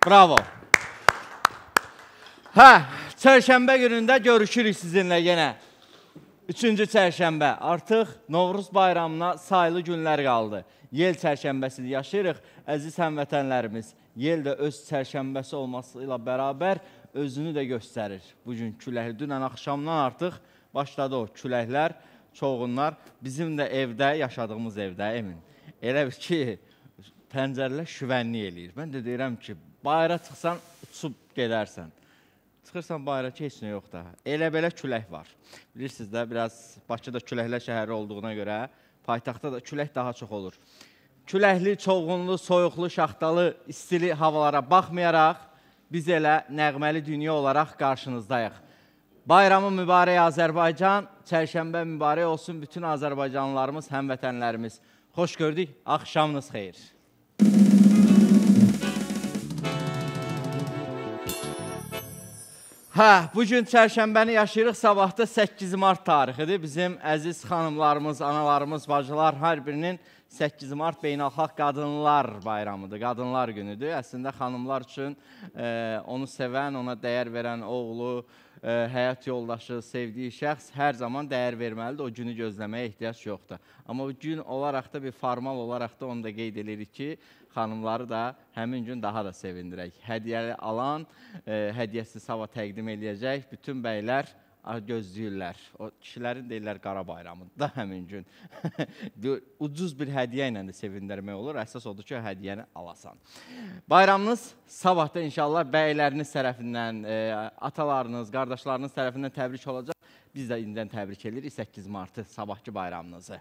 Bravo. Hə, çərşənbə günündə görüşürük sizinlə yenə. 3-cü çərşənbə. Artıq Novruz bayramına sayılı günlər qaldı. Yel çərşənbəsini yaşayırıq. Əziz həmvətənlərimiz, yel də öz çərşənbəsi olmasıyla bərabər özünü də göstərir. Bugün küləkli, dünən axşamdan artıq başladı o küləklər, çoğunlar. Bizim də evdə, yaşadığımız evdə, emin. Elə bir ki, pəncərələr şüvənlik eləyir. Mən də deyirəm ki, bayra çıxsan, uçub gedərsən. Çıxırsan bayra ki, heç nə yox da. Elə belə külək var. Bilirsiniz də, biraz Bakıda küləklə şəhəri olduğuna görə, paytaxtda da külək daha çox olur. Küləkli, çovğunlu, soyuqlu, şaxtalı, istili havalara baxmayaraq, biz elə nəğməli dünya olaraq qarşınızdayıq. Bayramı mübarək Azərbaycan, çərşənbə mübarək olsun bütün Azərbaycanlılarımız, həmvətənlərimiz. Xoş gördük, axşamınız xeyir. Hə, bugün çərşənbəni yaşayırıq, sabahda 8 mart tarixidir. Bizim əziz xanımlarımız, analarımız, bacılar, hər birinin 8 mart Beynəlxalq Qadınlar Bayramıdır, Qadınlar günüdür. Əslində xanımlar üçün onu sevən, ona dəyər verən oğlu, həyat yoldaşı, sevdiyi şəxs hər zaman dəyər verməlidir, o günü gözləməyə ehtiyac yoxdur. Amma bu gün olaraq da bir formal olaraq da onu da qeyd edirik ki, xanımları da həmin gün daha da sevindirək. Hədiyyəli alan, hədiyyəsi sabah təqdim eləyəcək, bütün bəylər gözləyirlər. O kişilərin deyirlər qara bayramıdır da həmin gün. Ucuz bir hədiyyə ilə də sevindirmək olur, əsas odur ki, hədiyyəni alasan. Bayramınız sabahda inşallah bəyləriniz tərəfindən, atalarınız, qardaşlarınız tərəfindən təbrik olacaq. Biz də indidən təbrik edirik 8 Martı, sabahki bayramınızı.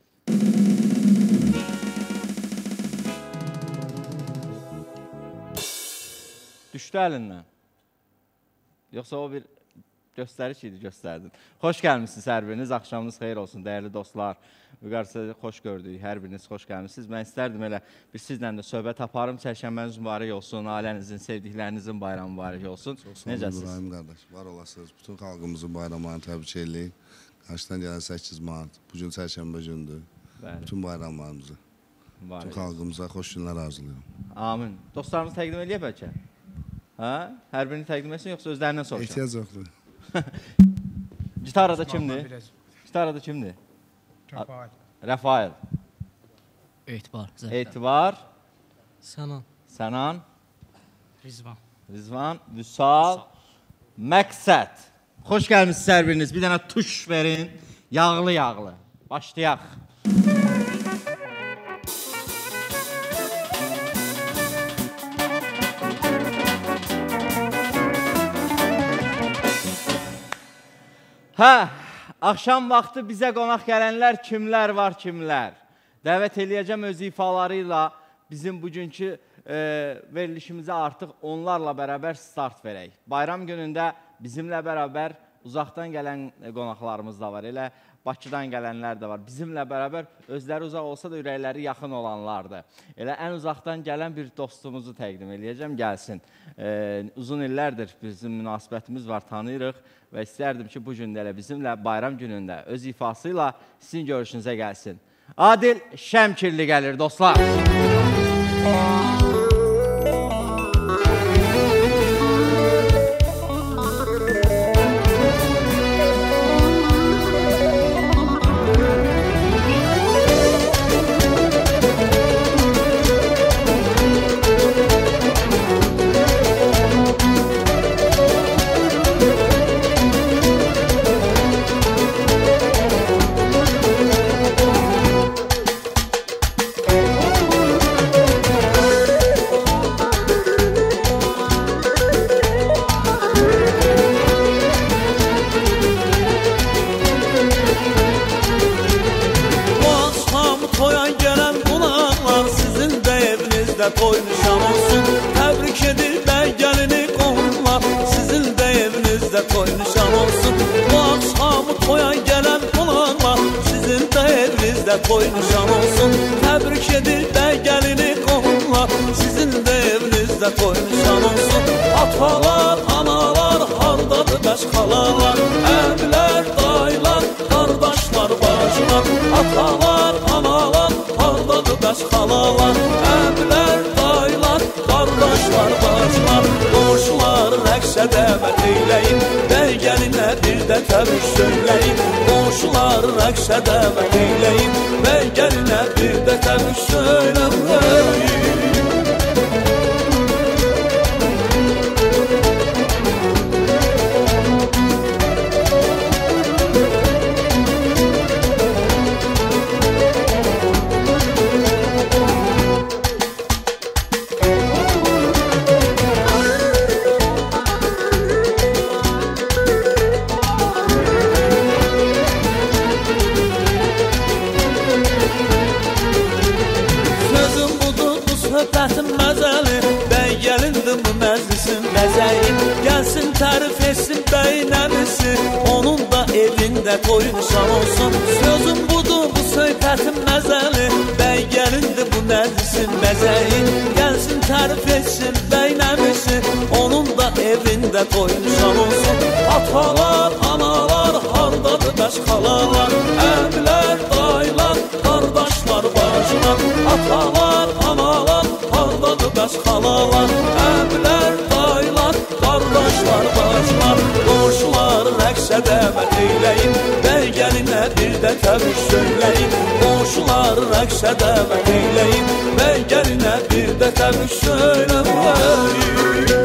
Düşdü əlindən. Yoxsa o bir göstəriş idi, göstərdin. Xoş gəlmişsiniz hər biriniz, axşamınız xeyir olsun, dəyərli dostlar. Müqarisiz xoş gördük, hər biriniz xoş gəlmişsiniz. Mən istərdim elə bir sizlə də söhbət aparım, çərşənbəniz mübarək olsun, ailənizin, sevdiklərinizin bayramı mübarək olsun. Necəsiniz? İbrahim qardaş, var olasınız. Bütün xalqımızın bayramlarını təbrik edirik. Qarşıdan gələn 8 Mart, bugün çərşənbə gündür. Bütün bayramlarımızı, bütün xalqımıza xoş günlər arzulayıram. Amin. Dostlarımız təqdim eləyək bəlkə? Hər birini təqdim etsin, yoxsa özlərindən soruşaq? Ehtiyac yoxdur. Gitarada kimdir? Gitarada kimdir? Rəfail. Rəfail. Etibar. Etibar. Sənan. Sənan. Rizvan. Rizvan. Vüsal. Məqsəd. Xoş gəlmişsiniz hər biriniz. Bir dənə tuş verin. Yağlı-yağlı. Başlayaq. Hə, axşam vaxtı bizə qonaq gələnlər kimlər var, kimlər? Dəvət eləyəcəm öz ifalarıyla bizim bugünkü verilişimizə artıq onlarla bərabər start verək. Bayram günündə bizimlə bərabər uzaqdan gələn qonaqlarımız da var, elə Bakıdan gələnlər də var. Bizimlə bərabər özləri uzaq olsa da ürəkləri yaxın olanlardır. Elə ən uzaqdan gələn bir dostumuzu təqdim eləyəcəm, gəlsin. Uzun illərdir bizim münasibətimiz var, tanıyırıq və istərdim ki, bu gün də elə bizimlə bayram günündə öz ifasıyla sizin görüşünüzə gəlsin. Adil Şəmkirli gəlir, dostlar. Toynuşan olsun, təbrik edir də gəlini qonlar. Sizin də evinizdə toynuşan olsun. Atalar, analar, hardadır bəs xalalar? Əblər, daylar, qardaşlar, bacılar. Atalar, analar, hardadır bəs xalalar? Əblər, daylar, qardaşlar, bacılar. təbrik söyləyin. Qonşular rəqsə dəvət eyləyin və gəlinə bir də təbrik söyləyin. Gəlsin tərif etsin bəynəmisi, onun da evində toy nişan olsun. Sözüm budur, bu söhbətin məzəli, bəy gəlindir bu məclisin məzəyi. Gəlsin tərif etsin bəynəmisi, onun da evində toy nişan olsun. Atalar, analar, hardadır bəş xalalar, əmlər, dayılar, qardaşlar, bacılar. Atalar, analar, hardadır bəş xalalar, əmlər, dayılar, qardaşlar, bacılar. Qonşular rəqsə dəvət eyləyin, bəy gəlinə bir də təbrik söyləyin. Qonşular rəqsə dəvət eyləyin, bəy gəlinə bir də təbrik söyləyin.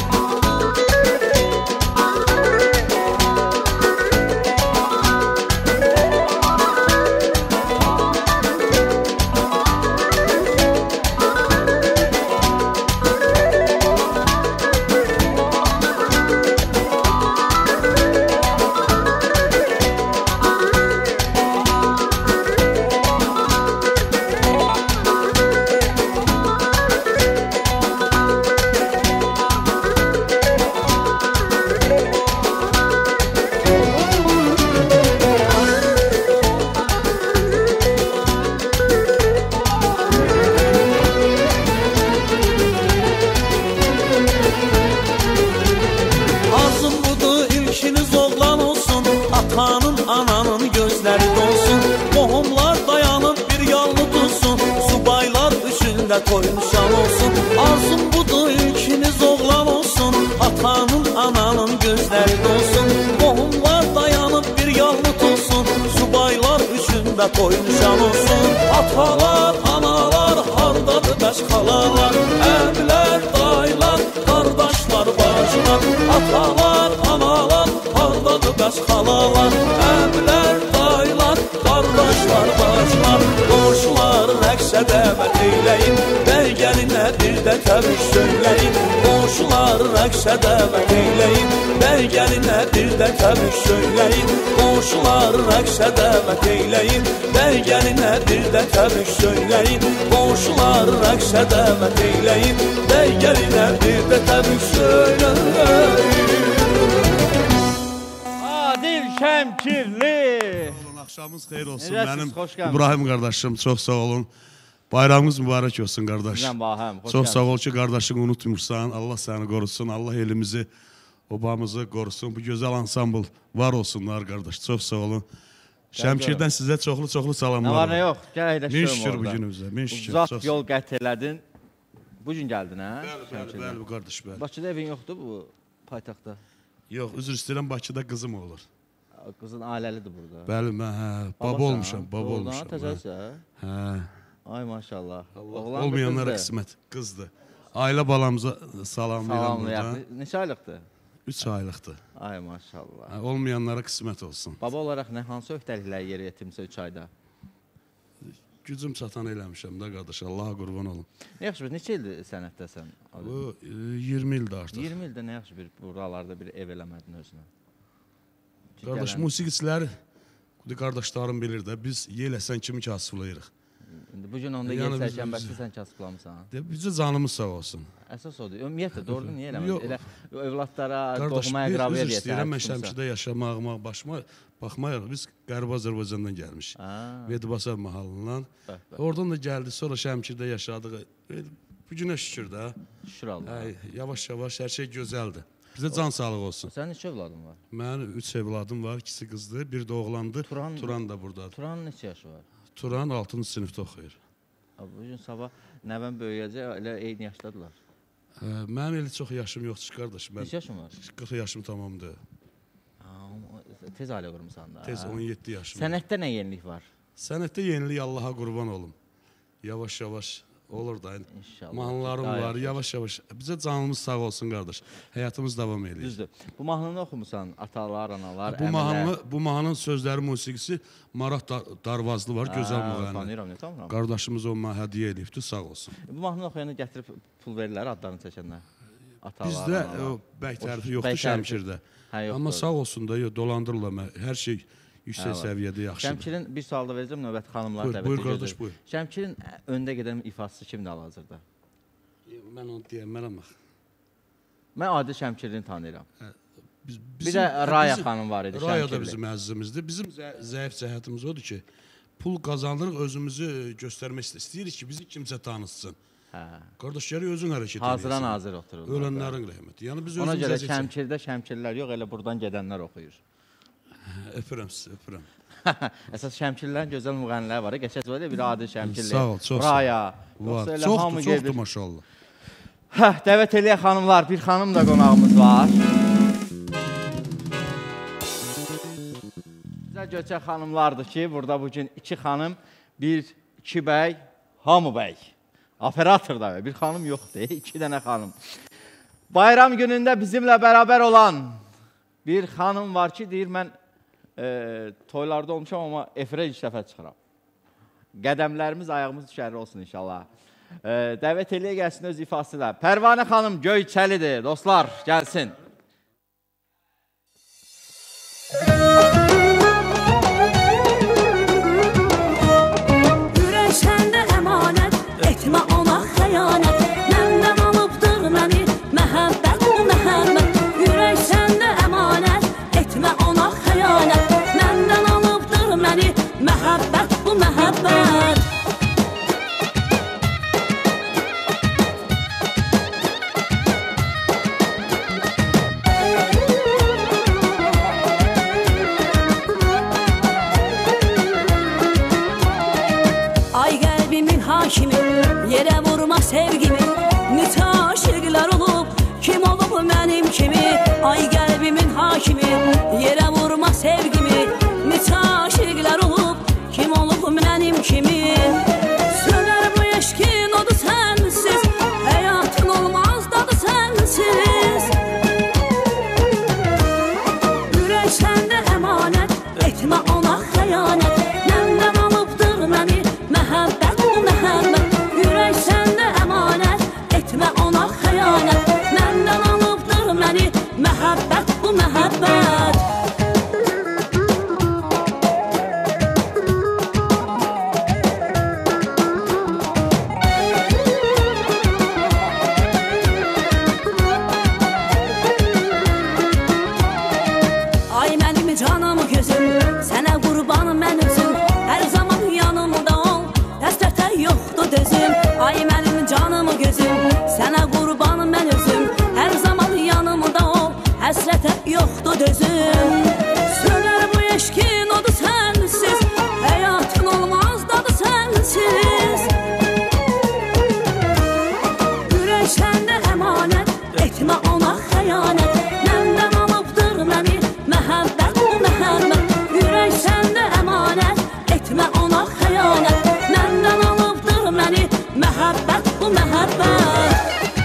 Toy nişan olsun, arzum budur ilkiniz oğlan olsun. Atanın, ananın gözləri dolsun, qohumlar dayanıb bir yalnız olsun. Subaylar üçündə toy nişan olsun. Atalar, analar, hardadır bəş xalalar, əmlər, dayılar, qardaşlar, bacılar. Atalar, analar, hardadır bəş xalalar, əmlər, dayılar, qardaşlar, bacılar. Qonşular rəqsə dəvət eyləyin, bəy gəlinə bir də təbrik söyləyin. Qonşular rəqsə dəvət eyləyin, bəy gəlinə bir də təbrik söyləyin. Qonşular rəqsə dəvət eyləyin, bəy gəlinə bir də təbrik söyləyin. Qonşular rəqsə dəvət eyləyin, bəy gəlinə bir də təbrik söyləyin. Adil Şəmkirli. Axşamınız xeyir olsun. Mənim İbrahim qardaşım, çox sağ olun. Bayramınız mübarək olsun qardaş. Çox sağ ol ki, qardaşını unutmursan. Allah səni qorusun, Allah elimizi, obamızı qorusun. Bu gözəl ansambl var olsunlar qardaş. Çox sağ olun. Şəmkirdən sizə çoxlu salamlar. Nə var, nə yox? Gəl əyləşdirim orada. Min şükür bu günümüzə, min şükür. Uzaq yol qət elədin. Bu gün gəldin, hə? Bəli, qardaş, bəli. Bakıda evin yoxdur bu paytaxtda? Yox, üzr istəyirəm, Bakıda qızım olur. Qızın ailəlidir burada. Bəli, mən baba olmuşam, baba olmuşam. Təzəsə? Hə. Ay maşallah. Olmayanlara qismət, qızdır. Ailə balamıza salamlayıram burada. Neçə aylıqdır? 3 aylıqdır. Ay maşallah. Olmayanlara qismət olsun. Baba olaraq nə, hansı öhdəlikləri yerinə yetirmisə 3 ayda? Gücüm çatan eləmişəm də qardaş, Allaha qurban olum. Nə yaxşı bir, neçə ildir sənətdəsən? Bu 20 ildir artıq. 20 ildə nə yaxşı bir, buralarda bir ev eləmədin özünə? Qardaş, musiqiçilər, qardaşlarım bilir də, biz Yeləsən kimi kasıflayırıq. Bu gün onda yer sərkənbəsi sən kasıflamısan. Bizə canımız sağ olsun. Əsas odur. Ümumiyyətlə, doğrudur, niyə eləmədin? Elə övladlara, qohuma, əqrabaya deyəsən. İstəyirəm, mən Şəmkirdə yaşamağıma, baxmayaraq, biz Qərbi Azərbaycandan gəlmişik. Vedibasar mahalından. Oradan da gəldik, sonra Şəmkirdə yaşadıq. Bu günə şükür də. Şükür Allah. Yavaş-yavaş hər şey gözəldir. Bizə can sağlığı olsun. Sənin neçə övladın var? Mənim 3 evladım var, ikisi qızdır, bir də oğlandır. Turan da buradadır. Turanın neçə yaşı var? Turan 6-cı sinifdə oxuyur. Bugün sabah nəvəm böyüyəcək, elə eyni yaşdadılar. Mənim elə çox yaşım yoxdur qardaş. Neçə yaşın var? 40 yaşım tamamdır. tez ailə qurmusan da. Tez 17 yaşım. Sənətdə nə yenilik var? Sənətdə yenilik Allaha qurban olum. Yavaş-yavaş olur da. Mahnılarım var, yavaş-yavaş. Bizə canımız sağ olsun, qardaş. Həyatımız davam edir. Düzdür. Bu mahnını oxumusan, atalar, analar, əmilər. Bu mahnının sözləri, musiqisi Maraq Darvazlı var, gözəl müğənni. Tanıyıram, ne tamam. Qardaşımız ona hədiyyə edibdir, sağ olsun. Bu mahnını oxuyanı gətirib pul verirlər adlarını çəkənlər. Bizdə bək tərifi yoxdur Şəmkirdə. Amma sağ olsun da, dolandırırlar. Hər şey yüksək səviyyədə yaxşıdır. Şəmkirin bir sual da verəcəm, növbəti xanımlar dəvət edir. Buyur qardaş, buyur. Şəmkirin öndə gedən ifaçısı kimdir hal-hazırda? Mən onu deyəmərəm. Mən adi Şəmkirini tanıyıram. Bir də Raya xanım var idi Şəmkirli. Raya da bizim əzizimizdir. Bizim zəif cəhətimiz odur ki, pul qazandırıq, özümüzü göstərmək istəyirik ki, bizi kimsə tanısın. Qardaş, gəri özün hərəkət edirsən. Hazıran hazır oturur. Ölənlərin rəhməti. Ona görə Şəmkirdə Şəmkirlər yox, elə buradan gedənlər oxuyur. Öpürəm sizi, öpürəm. Əsas Şəmkirlərin gözəl müğənnilər var. Geçəz var ya, bir adi Şəmkirli. Sağ ol, çox Raya. Var, çoxdur maşallah. Dəvət eləyək xanımlar, bir xanım da qonağımız var. Bizə göçək xanımlardır ki, burada bugün 2 xanım, 2 bəy, hamı bəy. Operator da bir xanım yoxdur, 2 dənə xanım. Bayram günündə bizimlə bərabər olan bir xanım var ki, deyir mən toylarda olmuşam, amma efirə ilk dəfə çıxıram. Qədəmlərimiz, ayağımız düşərli olsun inşallah. Dəvət eləyə gəlsin öz ifası ilə. Pərvanə xanım Göyçəlidir, dostlar, gəlsin. Ürək səndə əmanət, etmə ona xəyanət. Məndən alıbdır məni, məhəbbət bu məhəbbət. Ürək səndə əmanət, etmə ona xəyanət. Məndən alıbdır məni, məhəbbət bu məhəbbət. Yerə vurma sevgimi, neçə aşıqlar olub, kim olub mənim kimi? Ay qəlbimin hakimi, yerə vurma sevgimi, neçə aşıqlar olub, kim olub mənim kimi? Sönər bu eşkin odu sənsiz, həyatın olmaz dadı sənsiz. Ürək səndə əmanət, etmə ona xəyanət. Məndən alıbdır məni, məhəbbət bu məhəbbət. Ürək səndə əmanət, etmə ona xəyanət. Məndən alıbdır məni, məhəbbət bu məhəbbət. Ay mənim canım gözüm, sənə qurbanım mən özüm. Hər zaman yanımda ol, həsrətə yoxdur dözüm. Ay mənim canım gözüm, sənə qurbanım mən özüm. Hər zaman yanımda ol, həsrətə yoxdur dözüm. Sönər bu eşkin odu sənsiz, həyatın olmaz dadı sənsiz. Ürək səndə əmanət, etmə ona xəyanət. Məndən alıbdır məni, məhəbbət bu məhəbbət. Ürək səndə əmanət, etmə ona xəyanət. Məndən alıbdır məni, məhəbbət bu məhəbbət.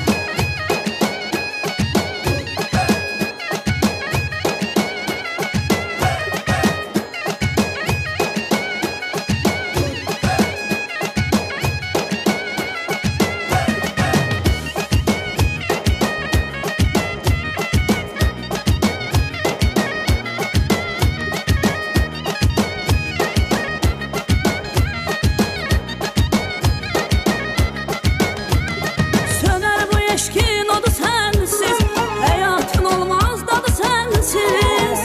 Sönər bu eşkin odu sənsiz, həyatın olmaz dadı sənsiz.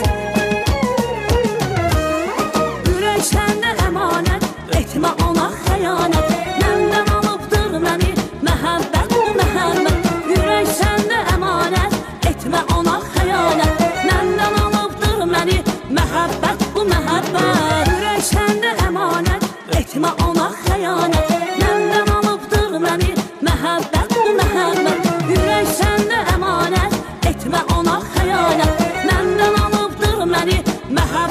Ürək səndə əmanət, etmə ona xəyanət. Məndən alıbdır məni, məhəbbət bu məhəbbət. Ürək səndə əmanət, etmə ona xəyanət. Məndən alıbdır məni, məhəbbət bu məhəbbət. Ürək səndə əmanət, etmə ona xəyanət. Məndən alıbdır məni, məhəbbət bu məhəbbət. Ürək səndə əmanət, etmə ona xəyanət. Məndən alıbdır məni, məhəbbət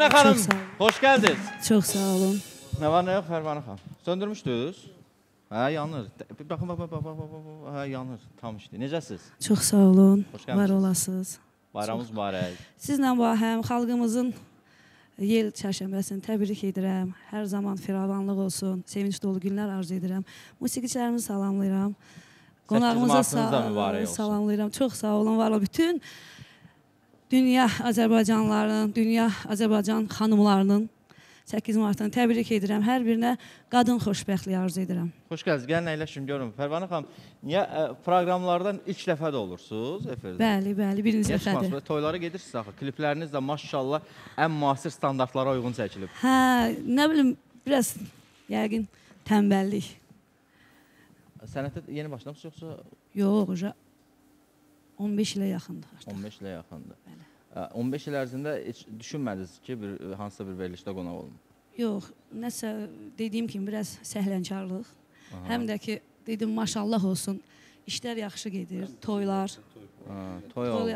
Fərvanə xanım, xoş gəldiniz. Çox sağ olun. Nə var, nə yox Fərvanə xanım? Söndürmüşdünüz? Hə, yanır. Baxın, hə, yanır. Tam işdir. Necəsiz? Çox sağ olun. Var olasınız. Bayramınız mübarək. Sizlə həm xalqımızın yel çərşənbəsini təbrik edirəm. Hər zaman firavanlıq olsun. Sevinç dolu günlər arzu edirəm. Musiqiçilərimizi salamlayıram. Qonağımıza salamlayıram. Çox sağ olun. Var o bütün dünya Azərbaycanlılarının, dünya Azərbaycan xanımlarının 8 martını təbrik edirəm. Hər birinə qadın xoşbəxtliyi arzu edirəm. Xoş gəldiniz. Gəlin əyləşin görün. Fərvanə xanım, niyə proqramlardan ilk dəfə də olursunuz efirdə? Bəli, bəli, birinci dəfədir. Toylara gedirsiniz axı. Klipləriniz də maşallah ən müasir standartlara uyğun çəkilib. Hə, nə bilim, biraz yəqin tənbəllik. Sənətə yeni başlamışsınız yoxsa? Yox, 15 ilə yaxındır. 15 ilə yaxındır. 15 il ərzində heç düşünmədiniz ki, hansısa bir verilişdə qonaq olun? Yox, nəsə dediyim kimi biraz səhlənkarlıq. Həm də ki, dedim maşallah olsun, işlər yaxşı gedir, toylar. Toy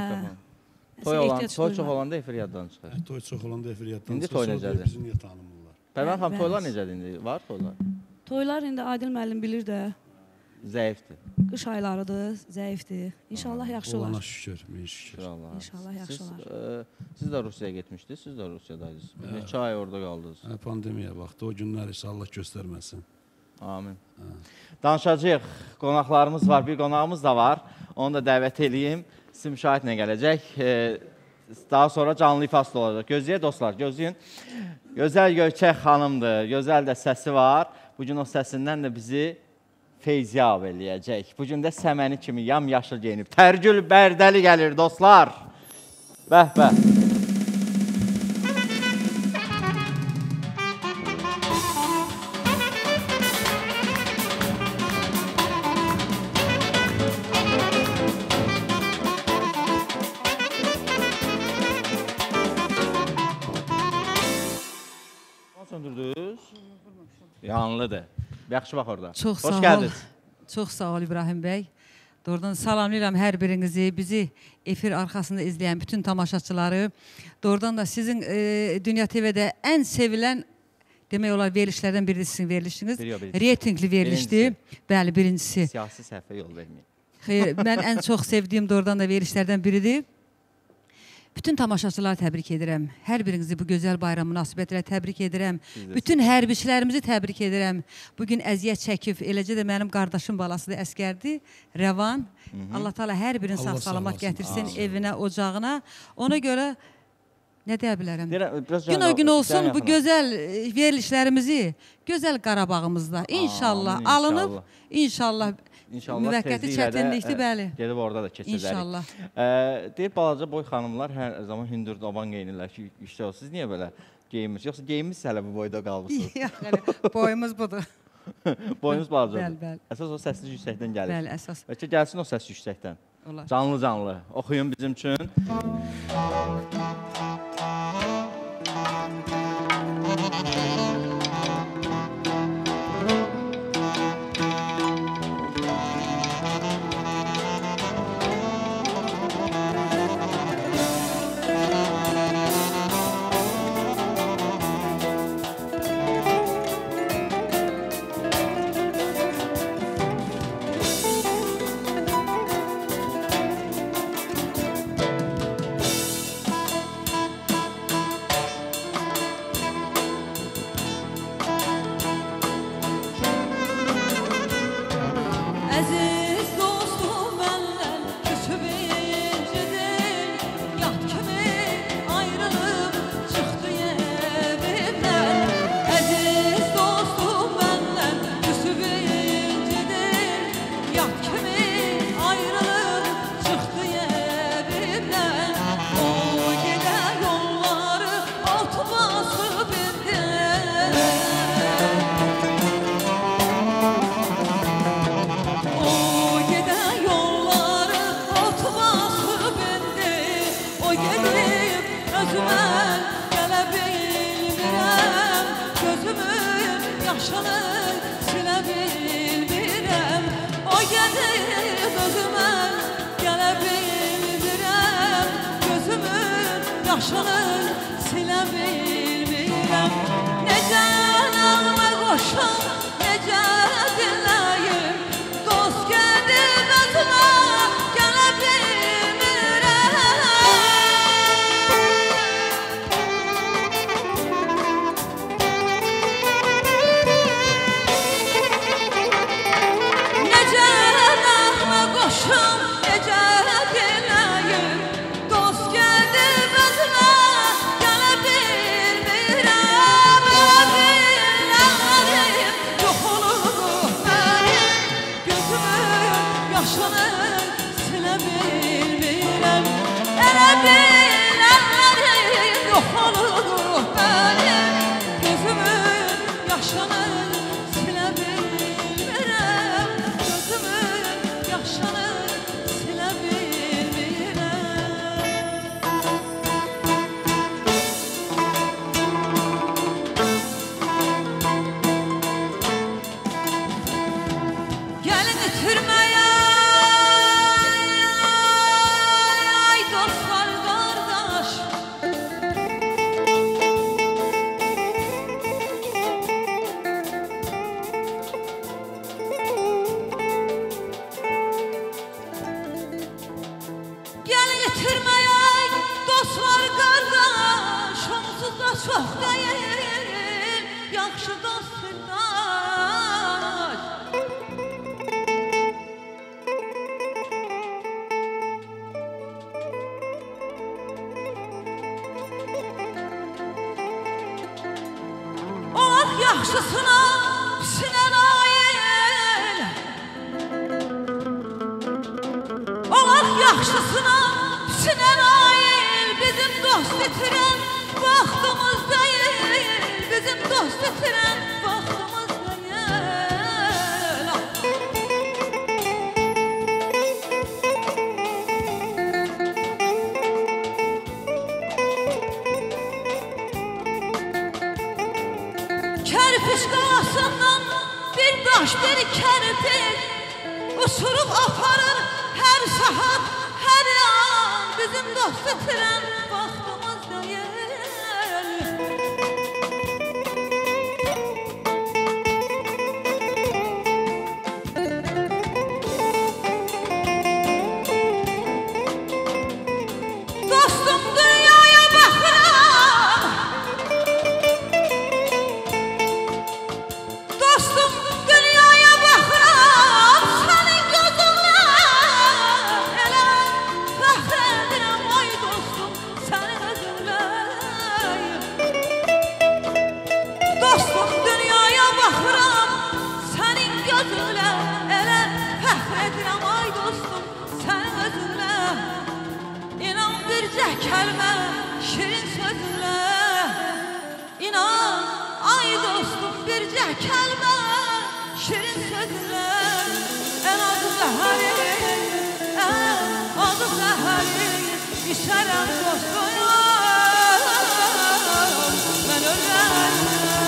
çox olanda efir yaddan çıxır. Toy çox olanda efir yaddan çıxır. İndi toy necədir? Bizi niyə tanımırlar? Fərvanə xanım, toylar necədir indi? Var toylar? Toylar indi Adil müəllim bilir də. Zəifdir. Qış aylarıdır, zəifdir. İnşallah yaxşı olar. Olana şükür, min şükür. İnşallah yaxşı olar. Siz də Rusiyaya getmişdiniz, siz də Rusiyadaydınız. Neçə ay orada qaldınız? Pandemiya vaxtı, o günlər isə Allah göstərməsin. Amin. Danışacağıq. Qonaqlarımız var, bir qonağımız da var. Onu da dəvət edeyim. Sizin müşahidlə gələcək. Daha sonra canlı ifaslı olacaq. Gözləyin dostlar, gözləyin. Gözəl Göyçək xanımdır, gözəl də səsi var. Bugün o səsindən də bizi feyziyab eləyəcək. Bugün də səməni kimi yam-yaşıl geyinib. Tərgül Bərdəli gəlir dostlar. Bəh, bəh. Söndürdünüz? Yanlıdır. Yaxşı bax orada. Çox sağ ol. Çox sağ ol İbrahim bəy. Doğrudan salamlayıram hər birinizi, bizi efir arxasında izləyən bütün tamaşaçıları. Doğrudan da sizin Dünya TV'də ən sevilən demək olar verilişlərdən biri sizin verilişiniz. Reytingli verilişdir. Bəli, birincisi. Siyasi səhvə yol verməyin. Xeyr, mən ən çox sevdiyim doğrudan da verilişlərdən biridir. Bütün tamaşaçıları təbrik edirəm. Hər birinizi bu gözəl bayram münasibətilə təbrik edirəm. Bütün hərbiçilərimizi təbrik edirəm. Bugün əziyyət çəkib, eləcə də mənim qardaşım balası da əskərdir, Rəvan. Allah Teala hər birini sağ-salamat gətirsin evinə, ocağına. Ona görə nə deyə bilərəm? Gün o gün olsun bu gözəl verilişlərimizi gözəl Qarabağımızda inşallah alınıb, inşallah müvəqqəti çətinlikdir, bəli. Gedib orada da keçəcərik. İnşallah. Deyib, balaca boy xanımlar hər zaman hündür daban geyinirlər ki, yüksək olsun. Siz niyə belə geyinmirsiniz? Yoxsa geyinmişsiniz hələ bu boyda qalmışsınız? Yox, boyumuz budur. Boyunuz balacadır. Bəli, bəli. Əsas o səsiz yüksəkdən gəlir. Bəli, əsas. Bəlkə gəlsin o səs yüksəkdən. Olar. Canlı-canlı. Oxuyun bizim üçün. Yaşını silə bilmirəm. Necə nağmə qoşum, necə dinləyim, dost gedib özümə gələ bilmirəm. Necə nağmə qoşum, necə dinləyim, dost gedib özümə gələ bilmirəm. Bilənlərim yox olur mənim, gözümün yaşını silə bilmirəm. Elə bilənlərim yox olur mənim, gözümün yaşını silə bilmirəm. Gözümün yaşını silə bilmirəm. Gəlin itirməyə, ay dostlar, qardaş. Gəlin itirməyə, dostlar, qardaş. Onsuz da çox deyil, yaxşı dost sirdaş. Olaq yaxşısına, pisinə nail. Olaq yaxşısına, pisinə nail. Bizim dost itirən vaxtımız deyil. Bizim dost itirən vaxtımız deyil. Kərpiç qalasından bir daş, bir kərpiç uçurub aparır hər saat, hər an. Bizim dost itirən vaxtımız deyil. Dostum dünyaya baxıram, dostum dünyaya baxıram, sənin gözünlə elə fəxr edirəm, ay dostum, sənin özünlə. Dostum dünyaya baxıram, sənin gözünlə elə fəxr edirəm, ay dostum, sənin özünlə. İnan bircə kəlmə şirin sözünlə, İnan ay dostum bircə kəlmə şirin sözünlə. Ən adı zəhərin, ən adı zəhərin, içərəm dostum, mən ölürəm.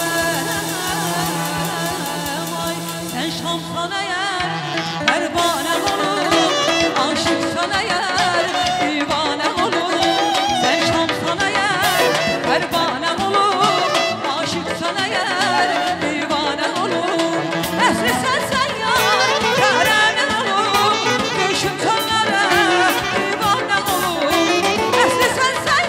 Ay sən şamsan əgər, pərvanə olur, aşıqsan əgər, divanə olur. Sən şamsan əgər, pərvanə olur, aşıqsan əgər, divanə olur. Əsli sənsən yar, kərəmin olur, düşüm çöllərə, divanə olur. Əsli sənsən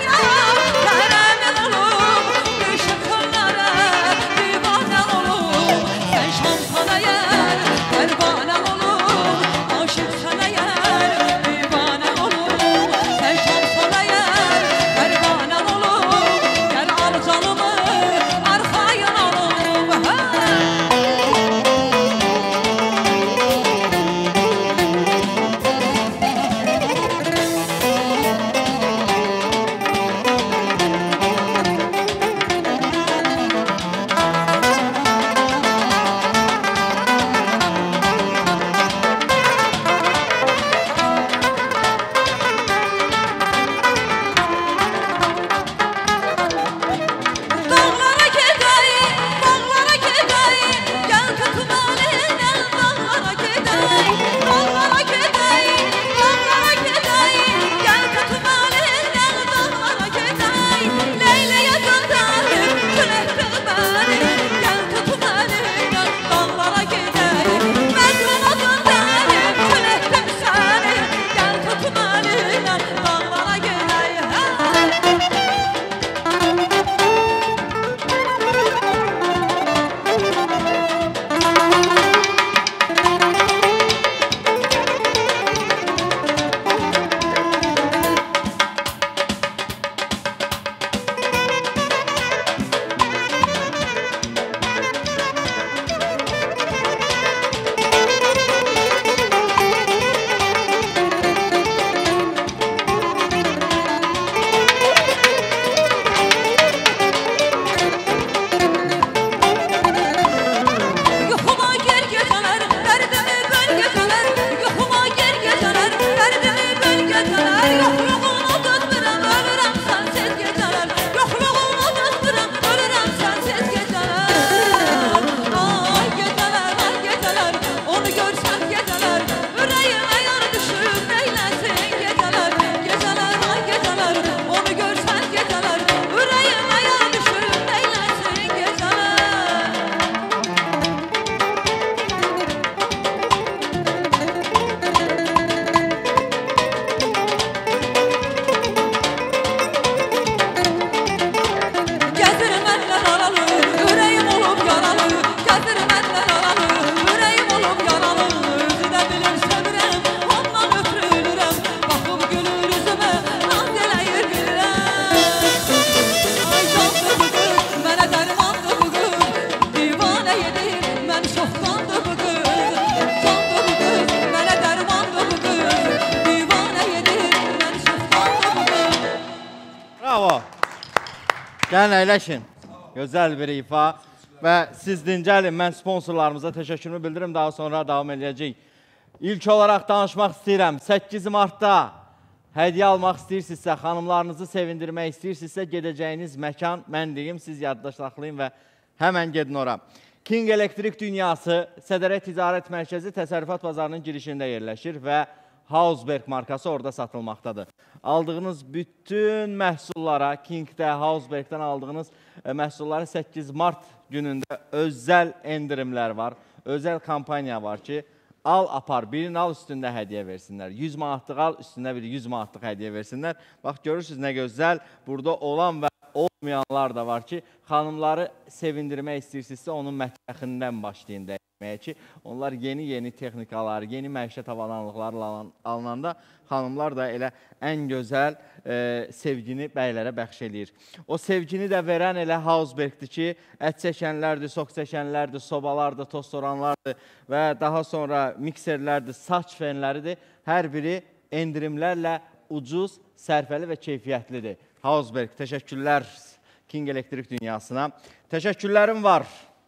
Gəlin, əyləşin. Gözəl bir ifa. Və siz dincəlin, mən sponsorlarımıza təşəkkürümü bildirim, daha sonra davam edəcəyik. İlk olaraq danışmaq istəyirəm. 8 Martda hədiyyə almaq istəyirsinizsə, xanımlarınızı sevindirmək istəyirsinizsə, gedəcəyiniz məkan, mən deyim, siz yadda saxlayın və həmən gedin ora. King Elektrik Dünyası Sədərə Ticarət Mərkəzi Təsərrüfat Bazarının girişində yerləşir və Hausberg markası orada satılmaqdadır. Aldığınız bütün məhsullara, King'də, Hausberg'dən aldığınız məhsullara 8 Mart günündə özəl endirimlər var. Özəl kampaniya var ki, al, apar, birini al, üstündə hədiyyə versinlər. 100 manatlıq al, üstündə bir 100 manatlıq hədiyyə versinlər. Bax, görürsünüz nə gözəl, burada olan və olmayanlar da var ki, xanımları sevindirmək istəyirsinizsə, onun mətbəxindən başlayın dəyməyə ki, onlar yeni texnikalar, yeni məişət avadanlıqları alınanda xanımlar da elə ən gözəl sevgini bəylərə bəxş eləyir. O sevgini də verən elə Hausberg'dir ki, ət çəkənlərdir, sok çəkənlərdir, sobalardır, tostoranlardır və daha sonra mikserlərdir, saç fenləridir. Hər biri endirimlərlə ucuz, sərfəli və keyfiyyətlidir. Hausberg, təşəkkürlər King Elektrik Dünyasına. Təşəkkürlərim var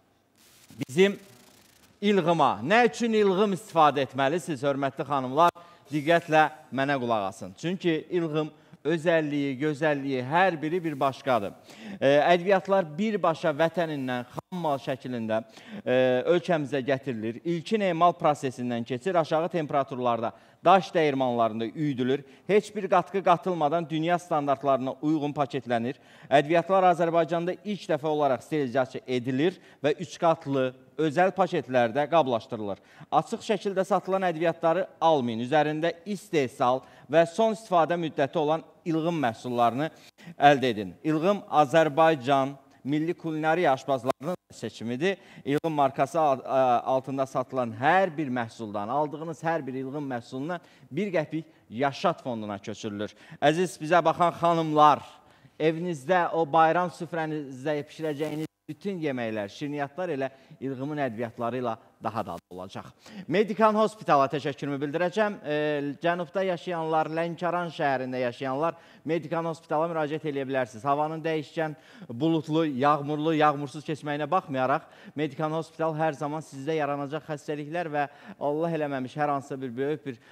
bizim ilğıma. Nə üçün ilğım istifadə etməlisiniz, hörmətli xanımlar? Diqqətlə mənə qulaq asın. Çünki ilğım özəlliyi, gözəlliyi, hər biri bir başqadır. Ədviyyatlar birbaşa vətənindən xam mal şəklində ölkəmizə gətirilir. İlkin emal prosesindən keçir, aşağı temperaturlarda daş dəyirmanlarında üyüdülür. Heç bir qatqı qatılmadan dünya standartlarına uyğun paketlənir. Ədviyyatlar Azərbaycanda ilk dəfə olaraq sterilizasiya edilir və 3 qatlı özəl paketlərdə qablaşdırılır. Açıq şəkildə satılan ədviyyatları almayın. Üzərində istehsal və son istifadə müddəti olan ilğım məhsullarını əldə edin. İlğım Azərbaycan milli kulinariya aşbazlarının seçimidir. İlğım markası altında satılan hər bir məhsuldan, aldığınız hər bir ilğım məhsulundan 1 qəpik Yaşat fonduna köçürülür. Əziz bizə baxan xanımlar, evinizdə o bayram süfrənizdə pişirəcəyiniz bütün yeməklər, şirniyyatlar elə ilğımın ədviyyatları ilə daha dadlı olacaq. Medikan Hospitala təşəkkürümü bildirəcəm. Cənubda yaşayanlar, Lənkəran şəhərində yaşayanlar Medikan Hospitala müraciət edə bilərsiniz. Havanın dəyişkən, bulutlu, yağmurlu, yağmursuz keçməyinə baxmayaraq, Medikan Hospital hər zaman sizdə yaranacaq xəstəliklər və Allah eləməmiş hər hansısa bir böyük bir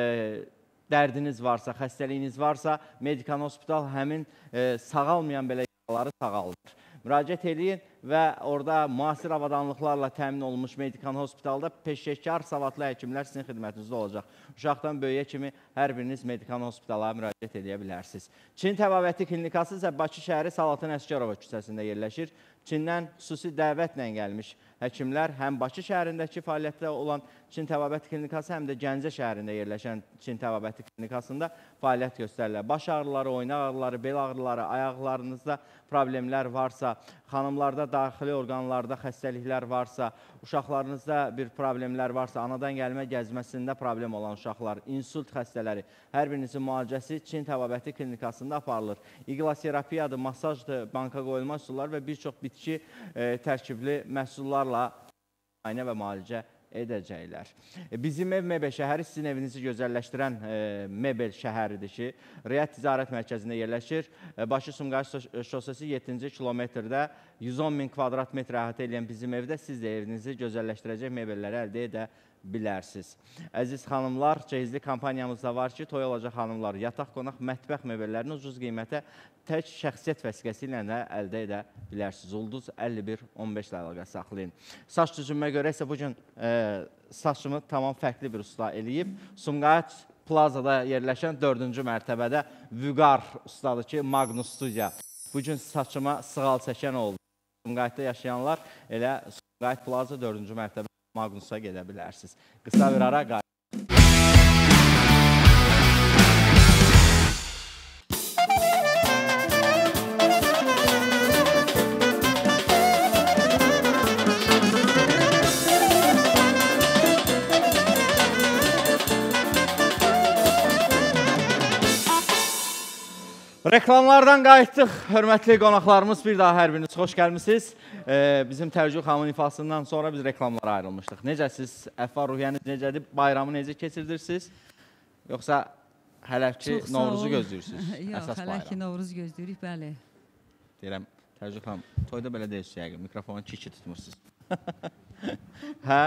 dərdiniz varsa, xəstəliyiniz varsa, Medikan Hospital həmin sağalmayan belə yaraları sağaldır. Müraciət edin və orada müasir avadanlıqlarla təmin olunmuş Medikan Hospitalda peşəkar, savadlı həkimlər sizin xidmətinizdə olacaq. Uşaqdan böyüyə kimi hər biriniz Medikan Hospitala müraciət edə bilərsiniz. Çin Təbabətli Klinikası isə Bakı şəhəri Salatın Əsgərova küçəsində yerləşir. Çindən xüsusi dəvətlə gəlmiş həkimlər həm Bakı şəhərindəki fəaliyyətdə olan Çin Təbabətli Klinikası, həm də Gəncə şəhərində yerləşən Çin Təbabətli Klinikasında fəaliyyət göstərirlər. Baş ağrıları, oynaq ağrıları, bel ağrıları, ayaqlarınızda problemlər varsa, xanımlarda daxili orqanlarda xəstəliklər varsa, uşaqlarınızda bir problemlər varsa, anadan gəlmə gəzməsində problem olan uşaqlar, insult xəstələri, hər birinizin müalicəsi Çin Təbabətli Klinikasında aparılır. İqlasiyoterapiyadır, masajdır, banka qoyulma üsulları və bir çox bitki tərkibli məhsullarla müayinə və müalicə edəcəklər. Bizim ev Mebel şəhəri sizin evinizi gözəlləşdirən Mebel şəhəridir ki, Riyad Ticarət Mərkəzində yerləşir. Bakı-Sumqayıt şosesi 7-ci kilometrdə 110 min kvadrat metr əhatə edən bizim evdə siz də evinizi gözəlləşdirəcək mebelləri əldə edə bilərsiniz. Əziz xanımlar, cehizli kampaniyamızda var ki, toy olacaq xanımlar, yataq, qonaq, mətbəx mebellərini ucuz qiymətə tək şəxsiyyət vəsiqəsi ilə də əldə edə bilərsiniz. Ulduz 51-15 ilə əlaqə saxlayın. Saç düzünmə görə isə bugün saçımı tamam fərqli bir usta eləyib. Sumqayıt Plazada yerləşən 4-cü mərtəbədə Vüqar ustadır ki, Magnus Studiya. Bugün saçıma sığal çəkən oldu. Sumqayıtda yaşayanlar elə Sumqayıt Plaza 4-cü mərtəbə Magnusa gedə bilərsiniz. Qısa bir ara qayıt. Reklamlardan qayıtdıq. Hörmətli qonaqlarımız, bir daha hər biriniz xoş gəlmişsiniz. Bizim Tərcü xanımın ifasından sonra biz reklamlara ayrılmışdıq. Necəsiz? Əfvar ruhiyyəniz necədir? Bayramı necə keçirdirsiniz? Yoxsa hələ ki Novruzu gözləyirsiniz? Yox, hələ ki Novruz gözləyirik, bəli. Deyirəm, Tərcü xanım, toyda belə deyirsiniz yəqin, mikrofonu kiki tutmursunuz. Hə?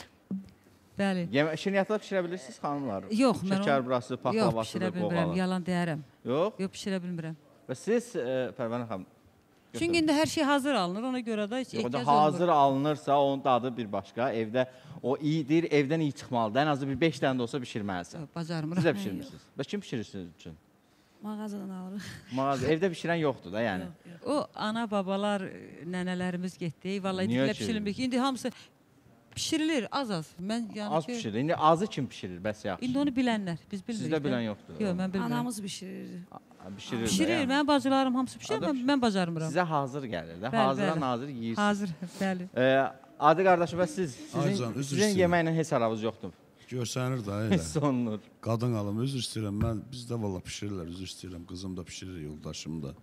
Bəli. Şirniyyatlar pişirə bilirsiniz xanımlar? Yox, mən şəkər burası, yox, pişirə bilmirəm, yalan deyərəm. Yox? Yox, pişirə bilmirəm. Və siz, Pərvanə xanım? Çünki indi hər şey hazır alınır, ona görə də heç ehtiyac olmur. Hazır alınırsa, onun dadı bir başqa. Evdə o iyidir, evdən iyi çıxmalıdır. Ən azı bir 5 dənə də olsa pişirməlisən. Bacarmıram. Siz də pişirmirsiniz. Və kim pişirirsiniz üçün? Mağazadan alırıq. Evdə pişirən yoxdur da yəni. O ana babalar, nənələrimiz getdi. Vallahi idiklə pişirilmir ki. İndi hamısı pişirilir az. Mən yəni az pişirir. İndi azı kim pişirir? Bəs yaxşı. İndi onu bilənlər. Biz bilmirik. Sizdə bilən yoxdur. Yox, mən bilmirəm. Anamız pişirir. Pişirir. Mənim bacılarım hamısı pişirir, mən bacarmıram. Sizə hazır gəlir də. Hazıra nazır yeyirsiniz. Hazır, bəli. Adi qardaşım, və sizin yeməklə heç aranız yoxdur. Görsənir də elə. Hiss olunur. Qadın alım, üzr istəyirəm. Bizdə valla pişirirlər, üzr istəyirəm. Qızım da pişirir, yoldaşım da.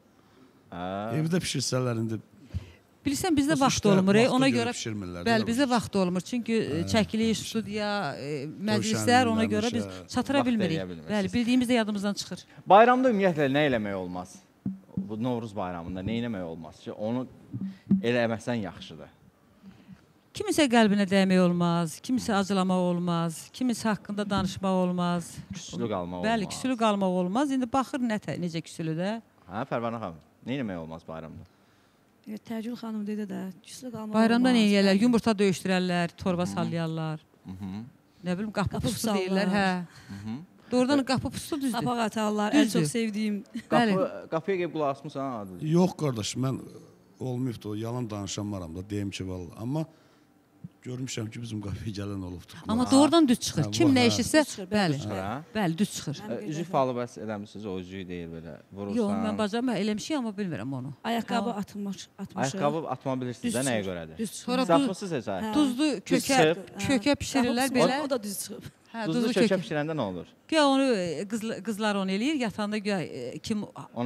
Evdə pişirsələr indi... Bilirsən, bizdə vaxt olmur, ona görə... Bəli, bizdə vaxt olmur. Çünki çəkiliş, studiya, məclislər, ona görə biz çatıra bilmirik. Bəli, bildiyimiz də yadımızdan çıxır. Bayramda ümumiyyətlə nə eləmək olmaz? Bu Novruz bayramında nə eləmək olmaz ki, onu eləməsən yaxşıdır. Kimisə qəlbinə dəymək olmaz, kimisə acılamaq olmaz, kimisə haqqında danışmaq olmaz. Küslü qalmaq olmaz. Bəli, küslü qalmaq olmaz. İndi baxır necə küslü də. Hə, Pərvanə xanım, nə eləmək olmaz bayramda? Tərcül xanım dedi də, küslü qalmaq olmaz. Bayramda nə eləyərlər? Yumurta döyüşdürərlər, torba sallayarlar. Nə bilim, qapı pustu deyirlər, hə. Doğrudan qapı pustu düzdür. Qapaq atarlar, ən çox sevdiyim. Qapıya qeyb qulaq asmısan? Yox, qardaş, mən olmayıbdır, o yalan danışanmaram da, deyim ki, valla. Amma görmüşəm ki, bizim qapıya gələn olubdur. Amma doğrudan düz çıxır. Kim nə eşitsə, bəli, düz çıxır. Üzük falı bəs eləmişsiniz, o üzüyü deyil belə, vurursan. Yox, mən bacarmam, eləmişik, amma bilmirəm onu. Ayaqqabı atmışıq. Ayaqqabı atma bilirsiniz də, nəyə görədir? Düz çıxır. Saxmısınız heç ay? Duzlu kökə pişirirlər belə. O da düz çıxıb. Duzlu kökə pişirəndə nə olur? Güya onu, qızlar onu eləyir, yatanda güya kim,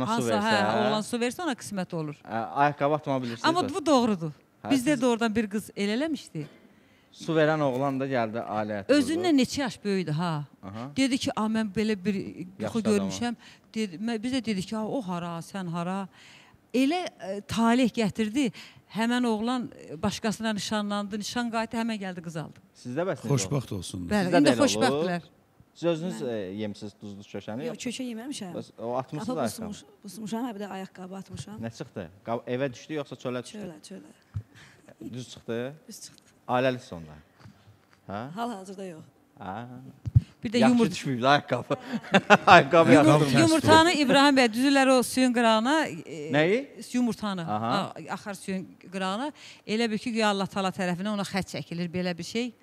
oğlan su versə, ona qismət olur. Ayaqqabı atma bilirsiniz. Amma bu doğrudur. Bizdə də oradan bir qız el eləmişdi. Su verən oğlan da gəldi aləyə. Özündən neçə yaş böyüdü, ha. Dedi ki, mən belə bir yuxu görmüşəm. Biz də dedik ki, o hara, sən hara. Elə talih gətirdi, həmən oğlan başqasına nişanlandı, nişan qayıtdı, həmən gəldi qız aldı. Sizdə bəs necə olur? Xoşbaxt olsun. Bəli, indi xoşbəxtdirlər. Siz özünüz yemişsiniz duzlu kökəni? Yox, kökə yeməmişəm. O atmışsınız ayaqqabı? Busmuşam, bir də ayaqqabı atmışam. Nə çıxdı? Evə düşdü, yoxsa çölə düşdü? Çölə. Düz çıxdı? Düz çıxdı. Ailəli sonda? Hal-hazırda yox. Bir də yaxşı düşməyib ayaqqabı. Ayaqqabı yaxşı. Yumurtanı İbrahim bəy düzürlər o suyun qırağına. Nəyi? Yumurtanı. Axar suyun qırağına. Elə bir ki, Allah Taala tərəfindən ona xət çəkilir, belə bir şey.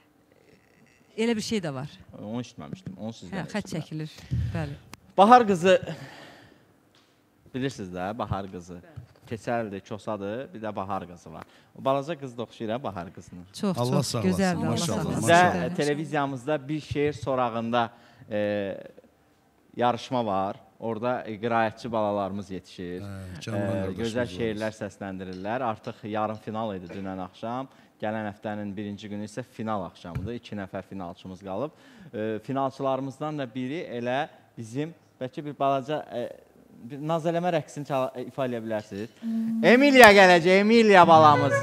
Elə bir şey də var. Onu işitməmişdim. Onu sizdən xət çəkilir. Bəli. Bahar qızı bilirsiniz də, Bahar qızı. Keçəldir, Kosadır, bir də Bahar qızı var. O balaca qız da oxşayır Bahar qızına. Çox gözəldir. Maşallah. Bizdə televiziyamızda bir şeir sorağında yarışma var. Orada qiraətçi balalarımız yetişir. Gözəl şeirlər səsləndirirlər. Artıq yarım final idi dünən axşam. Gələn həftənin birinci günü isə final axşamıdır. 2 nəfər finalçımız qalıb. Finalçılarımızdan da biri elə bizim, bəlkə bir balaca naz eləmə rəqsini ifa eləyə bilərsiniz. Emilia gələcək, Emilia balamız.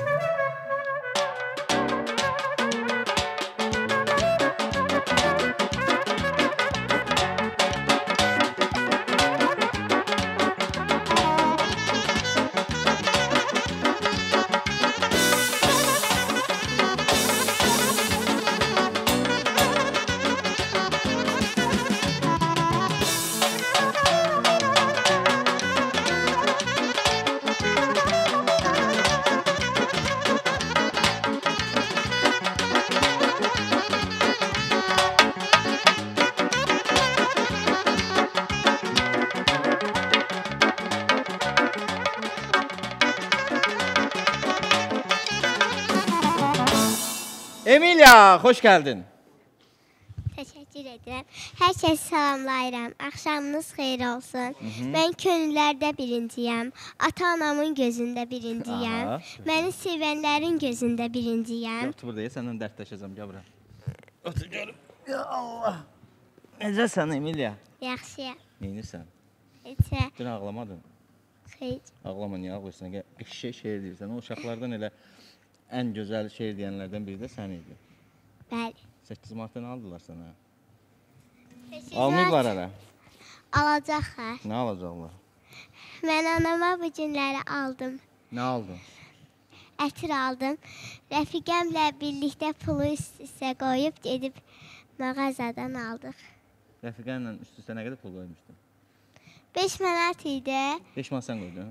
Emilia, xoş gəldin. Təşəkkür edirəm. Hər kəs salamlayıram. Axşamınız xeyir olsun. Mən könüllərdə birinciyəm. Ata-anamın gözündə birinciyəm. Məni sevənlərin gözündə birinciyəm. Yoxdur burada, səndən dərdləşəcəm, gəl bura. Otur görüm. Ya Allah. Necəsən Emilia? Yaxşıyam. Neynirsən? Heç. Dün ağlamadın. Xeyr. Ağlama, niyə ağlayırsan? Eşşək şeir deyirsən. O uşaqlardan elə ən gözəl şeir deyənlərdən biri də sən idi. Bəli. 8 martda nə aldılar sənə? Almayıblar hələ? Alacaqlar. Nə alacaqlar? Mən anama bu günləri aldım. Nə aldın? Ətir aldım. Rəfiqəmlə birlikdə pulu üst-üstə qoyub gedib mağazadan aldıq. Rəfiqənlə üst-üstə nə qədər pul qoymuşdun? 5 manat idi. 5 manat sən qoydun?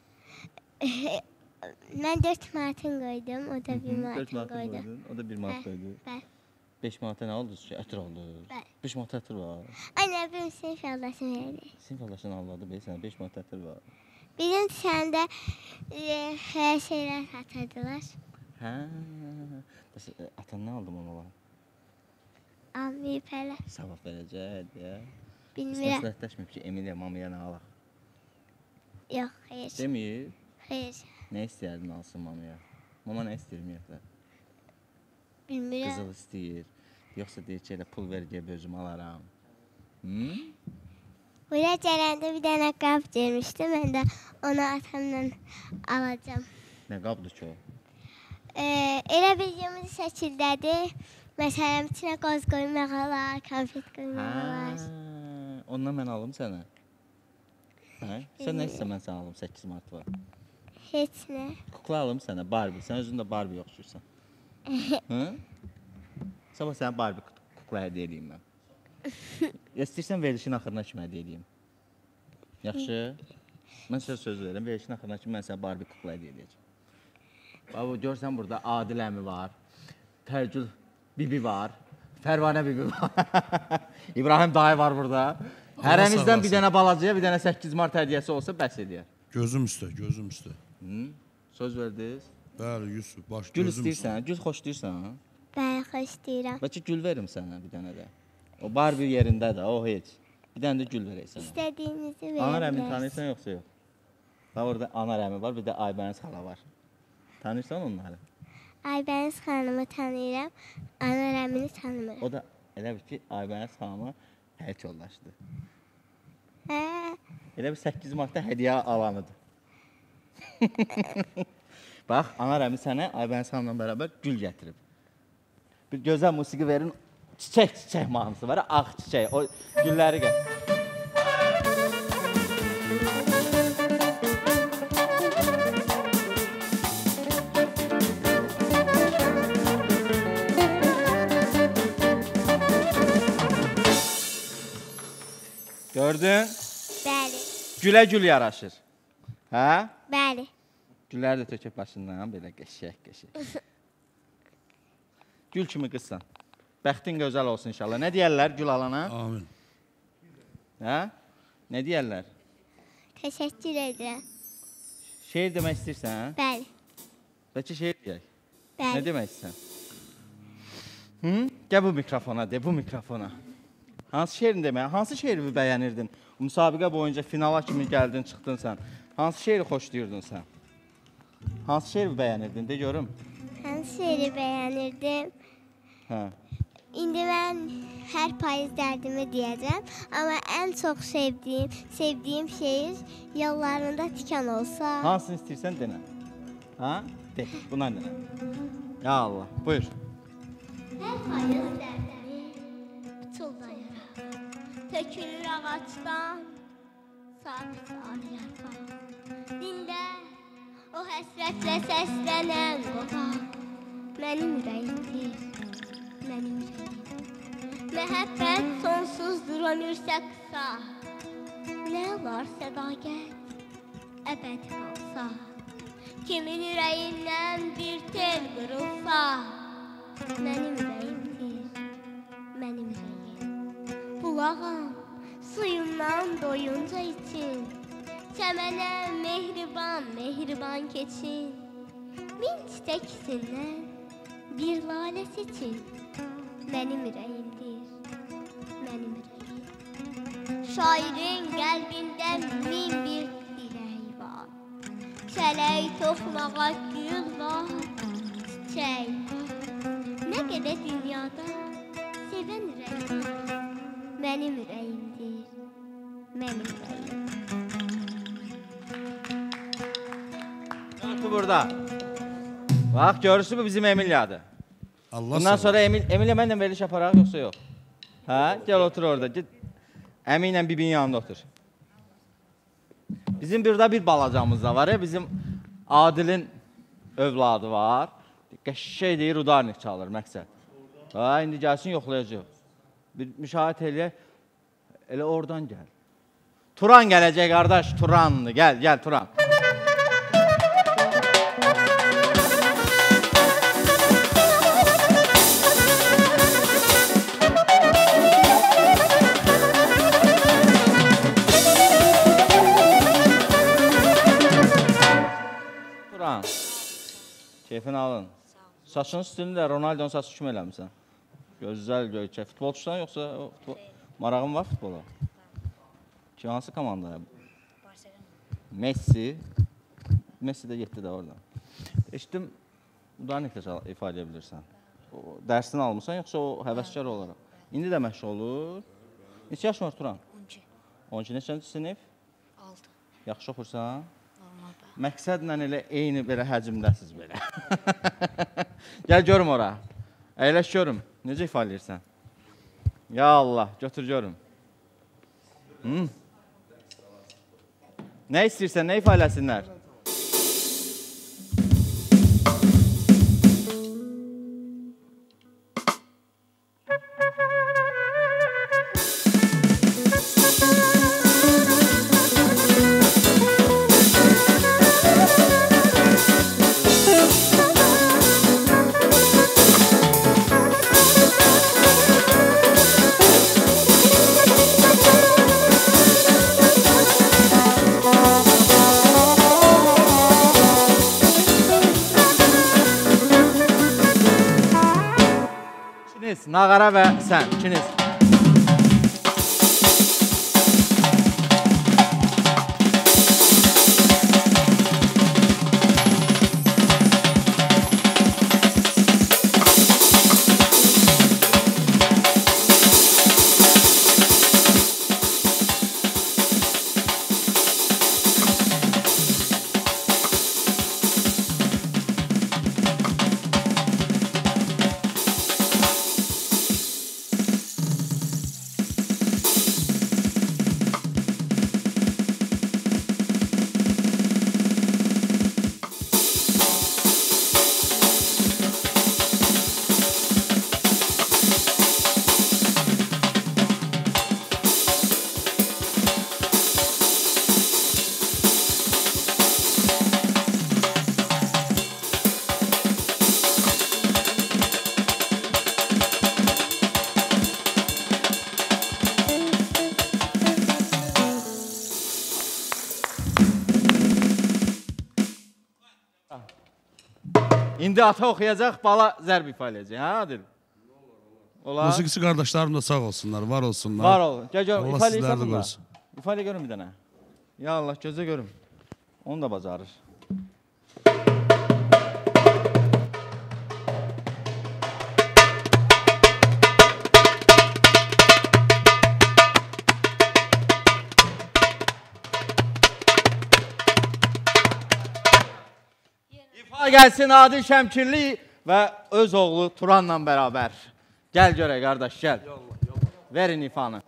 Mən 4 manatın qoydum, o da 1 manatın qoydu. O da 1 manat qoydu. Bəli. 5 manata nə aldınız ki? Ətir aldınız. Bəli. 5 manat ətir var. Anne, benim sinif yoldaşım verdi. Sinif yoldaşın aldadı, sənə 5 manat ətir var. Bizim səndə hər şeylər satırdılar. Hə. Atan nə aldım ona? Almayıb hələ. Savab verəcək, deyə. Bilmirəm. Məsləhətləşməyib ki, Emiliya mamaya nə alaq? Yox, xeyr. Deməyib? Xeyr. Nə istəyərdin alsın mamaya? Mama nə istəyir ümumiyyətlə? Bilmirəm. Qızıl istəyir. Yoxsa deyir ki, elə pul verəcək özüm alaram. Buraya gələndə bir dənə qab görmüşdü. Mən də onu atamla alacağım. Nə qabdır ki o? Elə bir yumru şəkildədir. Məsələn, içinə qoz qoymaq olar, konfet qoymaq olar. Ondan mən alım sənə. Sən nə istəyirsən, mən sənə alım 8 mart var. Heç nə. Kukla alım sənə, Barbie. Sən özün də Barbie yoxşursan. Sabah sənə Barbie kukla hədiyyə edeyim mən. İstəyirsən verilişin axırına kimi hədiyyə edeyim. Yaxşı. Mən sizə söz verirəm, verilişin axırına kimi mən sənə Barbie kukla hədiyyə edəcəm. Baba, görsən burada Adil əmi var, Tərcül bibi var, Fərvanə bibi var, İbrahim dayı var burada. Hərənizdən bir dənə balacaya, bir dənə 8 mart hədiyyəsi olsa bəs edər. Gözüm üstə, gözüm üstə. Söz verdiniz? Bəli, Yusuf, baş gül gözüm üstə. Gül istəyirsən, gül xoşlayırsan? Bəli, xoşlayıram. Bəlkə gül verim sənə bir dənə də. O Barbie yerindədir, o heç. Bir dənə də gül verək sənə. İstədiyinizi verin. Ana Rəmini tanıyırsan yoxsa yox? Bax, orada Ana Rəmi var, bir də Aybəniz xala var. Tanıyırsan onları? Aybəniz xanımı tanıyıram, Ana Rəmini tanımıram. O da elə bir ki, Aybəniz xanıma həyat yoldaşdır. Elə bir 8 martda hədiyyə alanıdır. Bax, Ana Rəmi sənə Aybəniz xanımla bərabər gül gətirib. Bir gözəl musiqi verin, çiçək mahnısı var, ağ çiçək, o gülləri gətir. Gördün? Bəli. Gülə gül yaraşır. Hə? Bəli. Gülləri də töküb başından, belə qəşək. Gül kimi qızsan. Bəxtin gözəl olsun inşallah. Nə deyərlər gül alana? Amin. Hə? Nə deyərlər? Təşəkkür edirəm. Şeir demək istəyirsən? Bəli. Bəlkə şeir deyək? Bəli. Nə demək istəyirsən? Gəl bu mikrofona, de bu mikrofona. Hansı şeirini demək? Hansı şeiri bəyənirdin? Müsabiqə boyunca finala kimi gəldin, çıxdın sən. Hansı şeiri xoşlayırdın sən? Hansı şeiri bəyənirdin? De görüm. Hansı şeiri bəyənirdim? Hə. İndi mən hər payız dərdimi deyəcəm. Amma ən çox sevdiyim şeir yollarında tikan olsa. Hansını istəyirsən denə. Ha? De, buna denə. Ya Allah, buyur. Hər payız dərdimi pıçıldayır. Tökülür ağaçdan saat yarpaq. Dində o həsrətlə səslənən qopaq. Mənim ürəyimdir, mənim ürəyim. Məhəbbət sonsuzdur, ömürsə qısa. Nə olar sədaqət, əbəd qalsa. Kimin ürəyindən bir tel qırılsa. Mənim ürəyimdir, mənim ürəyim. Bulağam, suyundan doyunca için. Çəmənə mehriban keçin. Min çiçəksindən bir lalə seçin. Mənim ürəyimdir, mənim ürəyim. Şairin qəlbində min bir diləyi var. Çələk toxmağa gül var, çiçək var. Nə qədər dünyada sevən ürəyim var. Mənim ürəyimdir, mənim ürəyim. görürsü burada. Bax, görürsü bu bizim Emilyadır. Bundan sonra Emilya mənlə veriliş aparaq, yoxsa yox? Hə, gəl otur orada. Əmi ilə bibinin yanında otur. Bizim burada bir balacamız da var. Bizim Adilin övladı var. Qəşəng deyir, udarnik çalır, məqsəd. İndi gəlsin, yoxlayacaq. Bir müşahid eləyək. Elə oradan gəl. Turan gələcək, qardaş, Turandır. Gəl, Turan. Turan, keyfini alın. Saçın üstünü də Ronaldo'nun saçı kimi eləmişsən. Gözəl, göyçək. Futbolçudan yoxsa marağın var futbola? Ki, hansı komandaya? Messi. Messi də getdi də oradan. Eşitdim, udarniklə ifadə edə bilirsən. Dərsini almışsan, yoxsa o həvəskar olaraq? İndi də məşq olur. Neçə yaşın var Turan? 12. 12, neçənci sinif? 6. Yaxşı oxursan? Məqsədlə elə eyni belə həcmdəsiz belə. Gəl görüm ora. Əyləş görüm. Necə ifadə edirsən? Ya Allah, götür görüm. Nə istəyirsən, nə ifadə eləsinlər? Nağara və sən, ikiniz. İndi ata oxuyacaq, bala zərb ifadə edəcək, hə Adil? Musiqisi qardaşlarım da sağ olsunlar, var olsunlar. Var olun. Gəl görüm, Allah ifadə sizlər də edəcək qorusun. İfadə görüm bir dənə. Ya Allah, gözə görüm. Onu da bacarır. Gəlsin Adil Şəmkirli və öz oğlu Turanla bərabər. Gəl görək qardaş, gəl. Verin ifanı.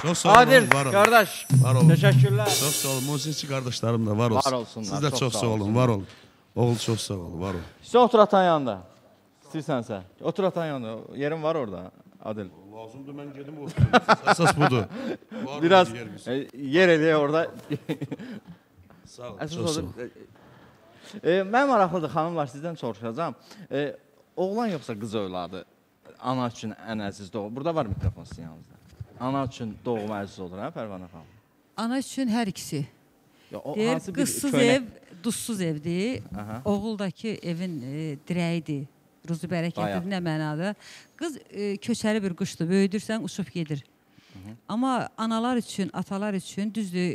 Çox sağ olun, Adil, var olun. qardaş, Var olun. təşəkkürlər. Çox sağ olun, musiqiçi qardaşlarım da var olsun. Var olsunlar, Siz də çox sağ olun, var olun. Oğul çox sağ olun, var olun. Sən otur atan yanında. İstəyirsənsə. Otur atan yanında. Yerin var orada, Adil. Lazımdır, mən gedim oturum. Əsas budur. Biraz yer eləyək orada. Sağ olun, çox sağ olun. Mən maraqlıdır, xanımlar, sizdən soruşacağım. Oğlan yoxsa qız övladı ana üçün ən əziz doğum? Burada var mikrofon sizin yanınızda. Ana üçün doğum əziz olur, hə Pərvanə xanım? Ana üçün hər ikisi. Deyir, qızsız ev, duzsuz evdir. Oğuldakı evin dirəyidir. Ruzu bərəkətlidir, nə mənada. Qız köçəri bir quşdur, böyüdürsən, uçub gedir. Amma analar üçün, atalar üçün, düzdür,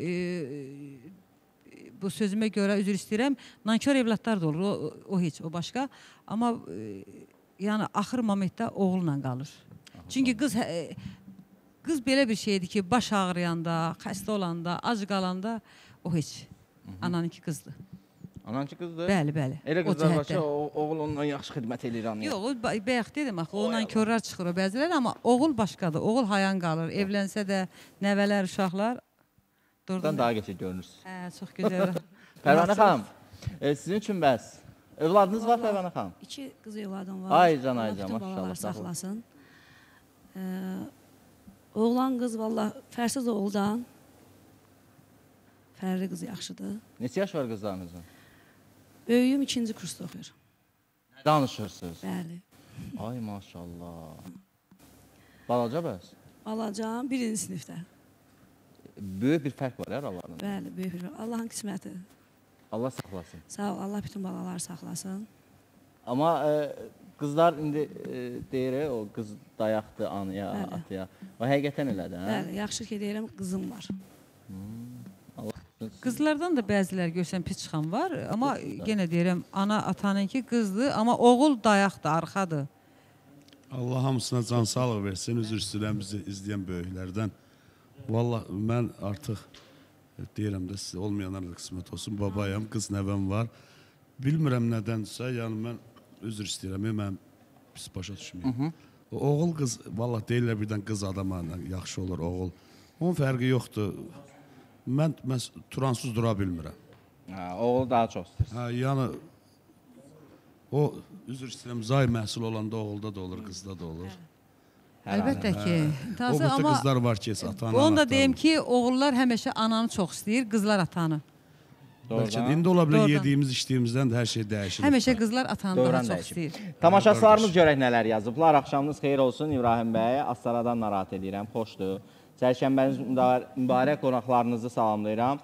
bu sözümə görə üzr istəyirəm, nankör evlatlar da olur, o heç, o başqa. Amma yəni, axır momentdə oğulla qalır. Çünki qız belə bir şeydir ki, baş ağrıyanda, xəstə olanda, ac qalanda, o heç. Ananınki qızdır. Ananki qızdır? Bəli, bəli. Elə qızlar var ki, oğul ondan yaxşı xidmət edir anaya. Yox, bayaq dedim, axı, ondan körlər çıxır o bəzilər, amma oğul başqadır. Oğul hayan qalır, evlənsə də nəvələr, uşaqlar. Buradan daha geçək görünürsünüz. Hə, çox gözəl. Pərvanə xanım, sizin üçün bəs, övladınız var Pərvanə xanım? 2 qız övladım var. Aycan, bütün balalar saxlasın. Oğlan qız, valla, fərsiz oğuldan. Fərli qız yaxşıdır. Neçə yaş var qızlarınızın? Böyüyüm 2-ci kursda oxuyur. Danışırsınız? Bəli. Ay maşallah. Balaca bəs? Balacam 1-ci sinifdə. Böyük bir fərq var aralarında. Bəli, böyük bir fərq. Allahın qisməti. Allah saxlasın. Sağ ol, Allah bütün balaları saxlasın. Amma qızlar indi deyir, o qız dayaqdır anaya, ataya. O həqiqətən elədir, hə? Bəli, yaxşı ki deyirəm, qızım var. Qızlardan da bəzilər görsən pis çıxan var, amma yenə deyirəm, ana atanınki qızdır, amma oğul dayaqdır, arxadır. Allah hamısına can sağlıq versin, üzr istəyirəm bizi izləyən böyüklərdən. Valla mən artıq deyirəm də sizə olmayanlar da qismət olsun, babayam, qız nəvəm var. Bilmirəm nədənsə, yəni mən üzr istəyirəm, mən pis başa düşməyəm. Oğul qız, valla deyirlər birdən qız adama yaxşı olur oğul. Onun fərqi yoxdur. Mən turansız dura bilmirəm. Oğul daha çox istəyir. Yəni, o, üzr istəyirəm, zay məhsul olanda oğulda da olur, qızda da olur. Əlbəttə ki. O bütün qızlar var ki, ata-ana. Onu da deyim ki, oğullar həmişə ananı çox istəyir, qızlar atanı. Bəlkə indi ola bilər yediyimiz, içdiyimizdən də hər şey dəyişir. Həmişə qızlar atanı daha çox istəyir. Tamaşaçılarımız görək nələr yazıblar. Axşamınız xeyir olsun İbrahim bəy. Astaradan narahat edirəm, xoşdur. Çərşənbəniz mübarək qonaqlarınızı salamlayıram.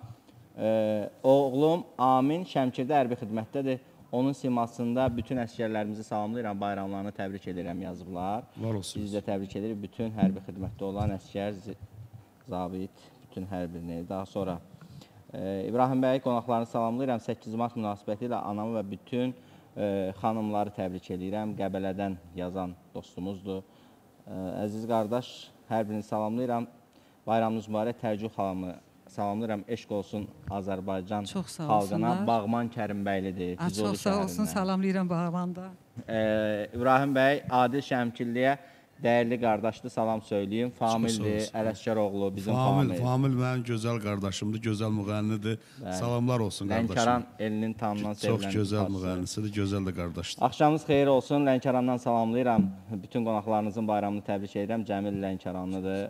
Oğlum Amin Şəmkirdə hərbi xidmətdədir. Onun simasında bütün əsgərlərimizi salamlayıram, bayramlarını təbrik edirəm yazıblar. Var olsun. Biz də təbrik edirik bütün hərbi xidmətdə olan əsgər, zabit, bütün hər birini. Daha sonra İbrahim bəy qonaqlarını salamlayıram. 8 mart münasibəti ilə anamı və bütün xanımları təbrik edirəm. Qəbələdən yazan dostumuzdur. Əziz qardaş, hər birini salamlayıram. Bayramınız mübarək, Tərcüh xalamı salamlayıram. Eşq olsun Azərbaycan xalqına. Bağman Kərimbəylidir. Çox sağ olsun, salamlayıram Bağmanda. İbrahim bəy, Adil Şəmkirliyə dəyərli qardaşdır, salam söyləyeyim. Famildir, Ələsgəroğlu, bizim Famil. Famil mənim gözəl qardaşımdır, gözəl müğənnidir. Salamlar olsun qardaşım. Lənkəran elinin tanınan, sevilən. Çox gözəl müğənnisidir, gözəl də qardaşdır. Axşamınız xeyir olsun, Lənkərandan salamlayıram. Bütün qonaqlarınızın bayramını təbrik edirəm. Cəmil Lənkəranlıdır.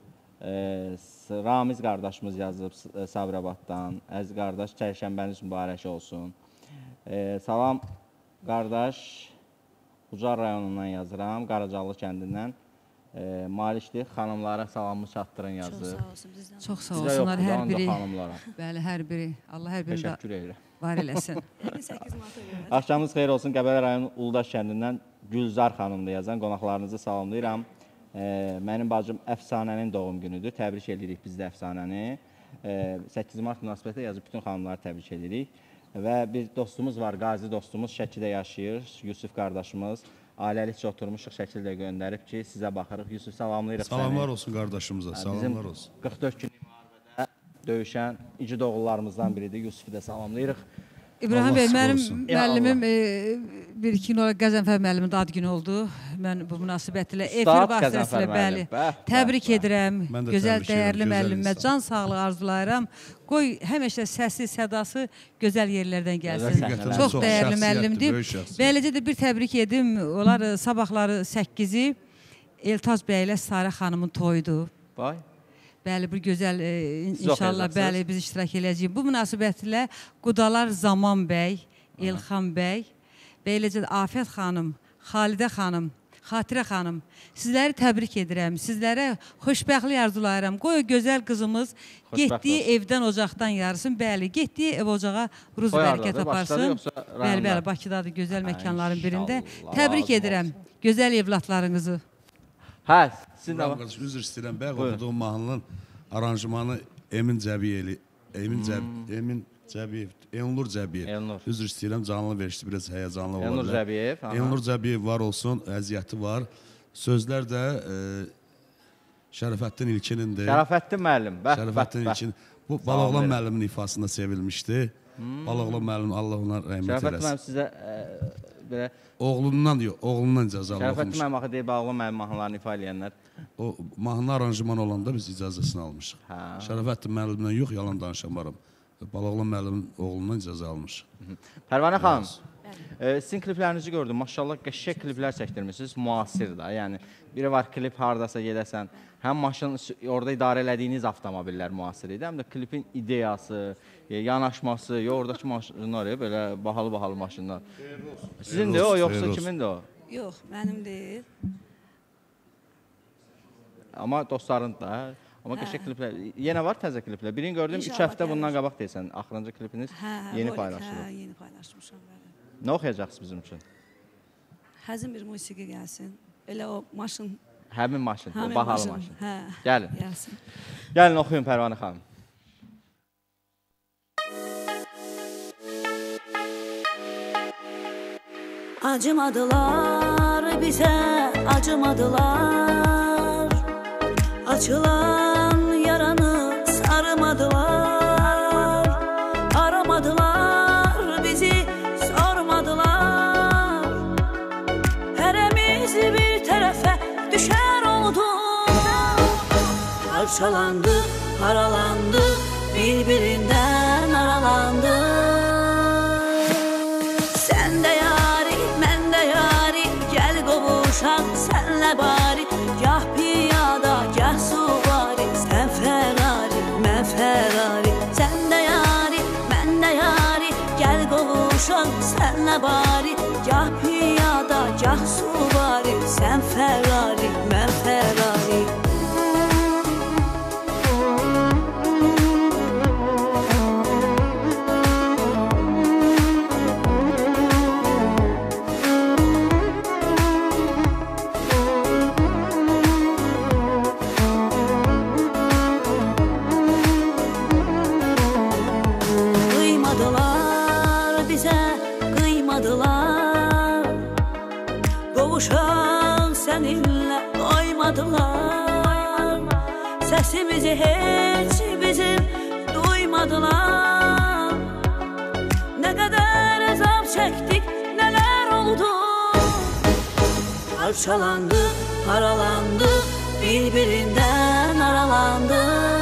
Ramiz qardaşımız yazıb Sabirabaddan. Əziz qardaş, çərşənbəniz mübarək olsun. Salam qardaş, Ucar rayonundan yazıram, Qaracallı kəndindən. Malikdir, xanımlara salamı çatdırın yazıb. Çox sağ olsunlar hər biri. Bəli, hər biri. Allah hər biri var eləsin. Axşamınız xeyir olsun, Qəbələ rayonu Uldaş kəndindən Gülzar xanımda yazan qonaqlarınızı salamlayıram. Mənim bacım Əfsanənin doğum günüdür. Təbrik edirik biz də Əfsanəni. 8 mart münasibətilə yazıb bütün xanımları təbrik edirik. Və bir dostumuz var, qazi dostumuz Şəkidə yaşayır. Yusuf qardaşımız. Ailəlikcə oturmuşuq, şəkildə göndərib ki, sizə baxırıq. Yusuf, salamlayırıq səni. Salamlar olsun qardaşımıza, salamlar olsun. Bizim 44 günlük müharibədə döyüşən igid oğullarımızdan biridir. Yusufu da salamlayırıq. İbrahim bəy, mənim müəllimim bir-iki gün olaraq Qəzənfər müəllimin ad günü oldu. Mən bu münasibətlə efir vasitəsilə bəli təbrik edirəm. Gözəl, dəyərli müəllimə can sağlığı arzulayıram. Qoy həmişə səsi, sədası gözəl yerlərdən gəlsin. Çox dəyərli müəllimdir. Beləcə də bir təbrik edim. Onlar sabahları 8-i Eltaz bəy ilə Sarə xanımın toyudur. Vay. Bəli, bu gözəl, inşallah, bəli, biz iştirak edəcəyik. Bu münasibətlə Qudalar Zaman bəy, Elxan bəy, beləcə də Afət xanım, Xalidə xanım, Xatirə xanım, sizləri təbrik edirəm, sizlərə xoşbəxtlik arzulayıram. Qoy gözəl qızımız getdiyi evdən, ocaqdan yarısın, bəli, getdiyi ev ocağa ruz bərəkət aparsın. Bəli, bəli, Bakıdadır, gözəl məkanların birində. Təbrik edirəm gözəl evlatlarınızı. Hə, sizin də var. Üzr istəyirəm, bəy oxuduğum mahnının aranjmanı Emin Cəbiyev, Elnur Cəbiyev. Üzr istəyirəm, canlı verişdi, biraz həyəcanlı olarlar. Elnur Cəbiyev. Elnur Cəbiyev var olsun, əziyyəti var. Sözlər də Şərəfəddin İlkinindir. Şərəfəddin müəllim. Şərəfəddin İlkin. Bu Baloğlan müəllimin ifasında sevilmişdi. Baloğlan müəllim, Allah ona rəhmət eləsin. Şərəfəddin müəllim sizə belə... Oğlundan yox, oğlundan icazəli oxumuş. Şərəfəddin müəllim axı deyir, Baloğlan müəllim mahnılarını ifa eləyənlər. O mahnı aranjman olanda biz icazəsini almışıq. Şərəfəddin müəllimdən yox, yalan danışamaram. Baloğlan müəllimin oğlundan icazə almışıq. Pərvanə xanım, sizin kliplərinizi gördüm. Maşallah, qəşəng kliplər çəkdirmişsiniz, müasir da. Yəni, biri var klip haradasa gedəsən, həm maşın, orada idarə elədiyiniz avtomobillər müasir idi, həm də klipin ideyası, yanaşması, oradakı maşınlar, belə bahalı maşınlar. Sizindir o, yoxsa kimindir o? Yox, mənim deyil. Amma dostlarındır da. Amma qəşəng kliplər. Yenə var təzə kliplər. Birini gördüm, 3 həftə bundan qabaq deyəsən. Axırıncı klipiniz yeni paylaşılır. Hə, yeni paylaşmışam. Nə oxuyacaqsınız bizim üçün? Həzin bir musiqi gəlsin. Elə o maşın. Həmin maşın, o bahalı maşın. Hə, gəlin. Gəlsin. Gəlin, oxuyun Pərvanə xanım. Acımadılar bizə, acımadılar. Açılan yaranı sarmadılar. Aramadılar bizi, sormadılar. Hərəmiz bir tərəfə düşər oldu. Parçalandı, paralandı, birbirindən aralandı. Sən də yari, mən də yari, gəl qovuşaq sənlə bari. Gah piyada, gah suvari, sən Ferrari, mən Ferrari. Sən də yari, mən də yari, gəl qovuşaq sənlə bari. Gah piyada, gah suvari, sən Ferrari, mən Ferrari. Qovuşaq səninlə doymadılar. Səsimizi heç bizim duymadılar. Nə qədər əzab çəkdik, nələr oldu. Parçalandı, paralandı, birbirindən aralandı.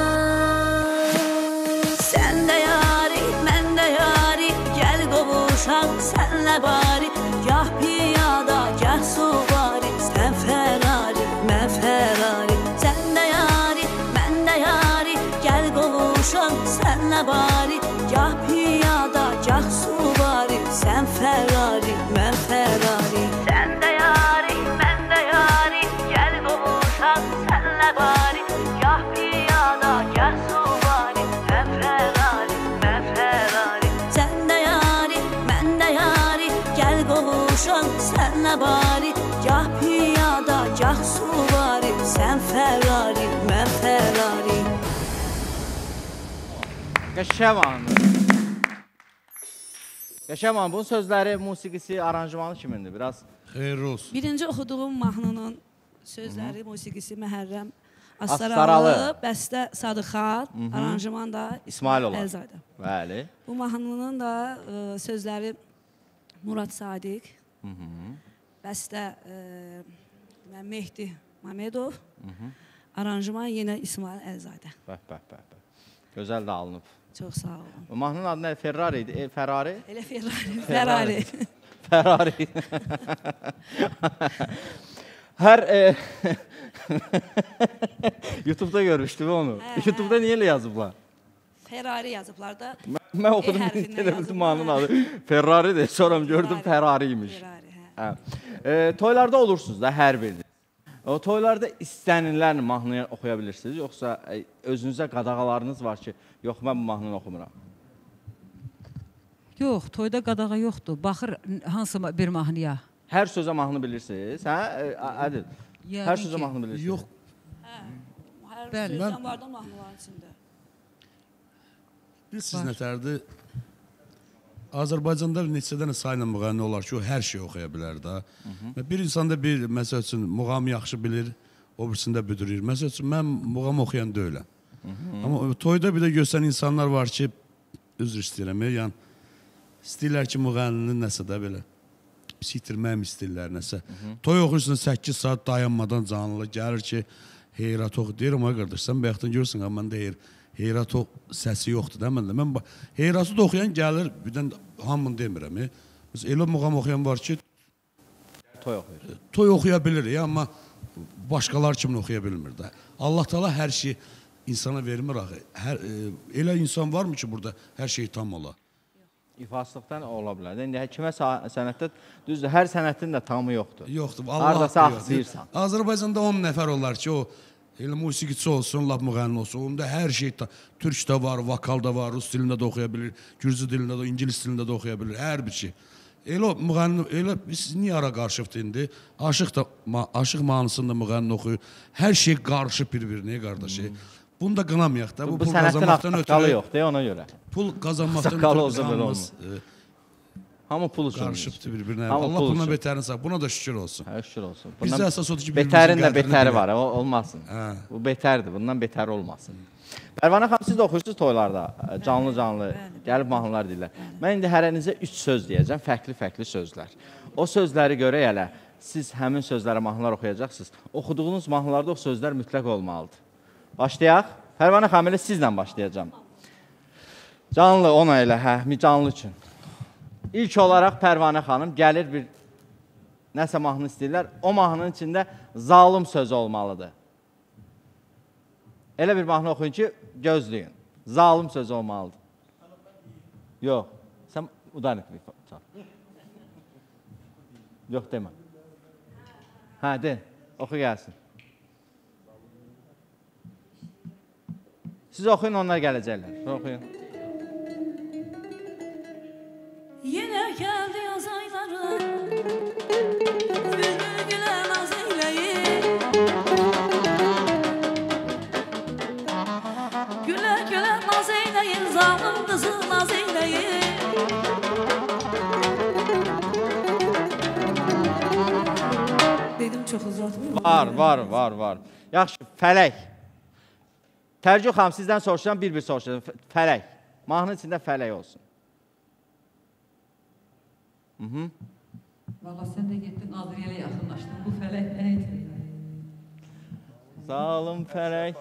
Sən də yari, mən də yari, gəl qovuşaq sənlə bari. Gah piyada, gah suvari, sən Ferrari, mən Ferrari. Sən də yari, mən də yari, gəl qovuşaq sənlə bari. Gah piyada, gah suvari, sən Ferrari, mən Ferrari. Sən də yari, mən də yari, gəl qovuşaq sənlə bari. Gah piyada, gah suvari, sən Ferrari, mən Ferrari. Sən də yari, mən də yari, gəl qovuşaq sənlə bari. Gah piyada, gah suvari, sən Ferrari, mən Ferrari. Qəşəng mahnı. Qəşəng mahnı. Bunun sözləri, musiqisi, aranjmanı kimindir? Biraz xeyirli olsun. Birinci oxuduğum mahnının sözləri, musiqisi Məhərrəm Astaralı, bəstə Sadıqxan, aranjman da İsmail Əlzadə. Bəli. Bu mahnının da sözləri Murad Sadiq, bəstə Mehdi Mamedov, aranjman yenə İsmail Əlzadə. Gözəl də alınıb. Çox sağ olun. Bu mahnının adı nə? Ferrari idi. Ferrari? Elə Ferrari. Ferrari. Hər YouTube'da görmüşdüm onu. YouTube'da niyə elə yazıblar? Ferrari yazıblar da. Mən oxudum, televizyonun mahnının adı Ferrari'dir. Sonra gördüm Ferrari'ymiş. Toylarda olursunuz da hər biriniz. O toylarda istənilən mahnını oxuya bilirsiniz, yoxsa özünüzə qadağalarınız var ki, yox mən bu mahnını oxumuram? Yox, toyda qadağa yoxdur. Baxır hansı bir mahnıya. Hər sözə mahnı bilirsiniz, hə? Ədil, hər sözə mahnı bilirsiniz. Yox. Hər sözdən vardı mahnıların içində. Bilirsiniz nətərdir? Azərbaycanda neçə dənə sayla müğənni olar ki, o hər şey oxuya bilər da. Bir insanda bir, məsəl üçün, muğamı yaxşı bilir, o birisində büdürür. Məsəl üçün, mən muğam oxuyan deyiləm. Amma toyda bir də göstərən insanlar var ki, üzr istəyirəm, yəni, istəyirlər ki, müğənninin nəsə də belə, sitirməyim istəyirlər nəsə. Toy oxuyursun 8 saat dayanmadan canlı, gəlir ki, heyrat oxu, deyirəm, ay qardaş, sən bəxtən görürsən, amma mən deyir, heyrat səsi yoxdur da məndə. Mən heyratı da oxuyan gəlir, birdən hamını demirəm. Elə muğam oxuyan var ki, toy oxuya bilir, amma başqalar kimi oxuya bilmir də. Allah Teala hər şey insana vermir axı. Elə insan varmı ki, burada hər şey tam ola? İfaslıqdan ola bilər. İndi kimə sənətdə, düzdür, hər sənətin də tamı yoxdur. Yoxdur. Haradasa axsıyırsan. Azərbaycanda 10 nəfər olar ki, o elə musiqiçi olsun, lap müğənni olsun. Onda hər şey, türk də var, vokal da var, rus dilində də oxuya bilir, gürcü dilində də, ingilis dilində də oxuya bilir, hər bir şey. Elə müğənni, elə biz niyə ara qarışıbdır indi? Aşıq mahnısında müğənni oxuyur. Hər şey qarışıb bir-birinə, qardaşı. Bunu da qınamayaq da. Bu sənətin axsaqqalı yoxdur, ona görə. Pul qazanmaqdan ötürü hamı pul üçün. Qarışıbdır bir-birinə. Allah puluna betərini sağ. Buna da şükür olsun. Şükür olsun. Bizdə əsas odur ki, betərin də betəri var, olmasın. Bu betərdir, bundan betər olmasın. Pərvanə xanım, siz də oxuyursunuz toylarda, canlı-canlı, gəlib mahnılar deyirlər. Mən indi hərənizə 3 söz deyəcəm, fərqli-fərqli sözlər. O sözləri görək hələ, siz həmin sözlərə mahnılar oxuyacaqsınız. Oxuduğunuz mahnılarda o sözlər mütləq olmalıdır. Başlayaq. Pərvanə xanım, elə sizlə başlayacağım. Canlı, ona elə, canlı üçün. İlk olaraq Pərvanə xanım gəlir bir nəsə mahnı istəyirlər. O mahnının içində zalım sözü olmalıdır. Elə bir mahnı oxuyun ki, gözləyin. Zalım sözü olmalıdır. Yox, sən udanıq bir çal. Yox, demə. Hə, de, oxu gəlsin. Siz oxuyun, onlar gələcəklər. Oxuyun. Yenə gəldi yaz ayları, bülbül gülə naz eyləyir. Gülə gülə naz eyləyir, zalım qızı naz eyləyir. Dedim, çox uzatmıyım. Var. Yaxşı, Fələk. Tərcü xanım, sizdən soruşacağım, bir soruşacağım. Fələk. Mahnının içində Fələk olsun. Valla sən də getdin, Naziriyələ yaxınlaşdın. Bu Fələk nə idi? Zalım Fələk.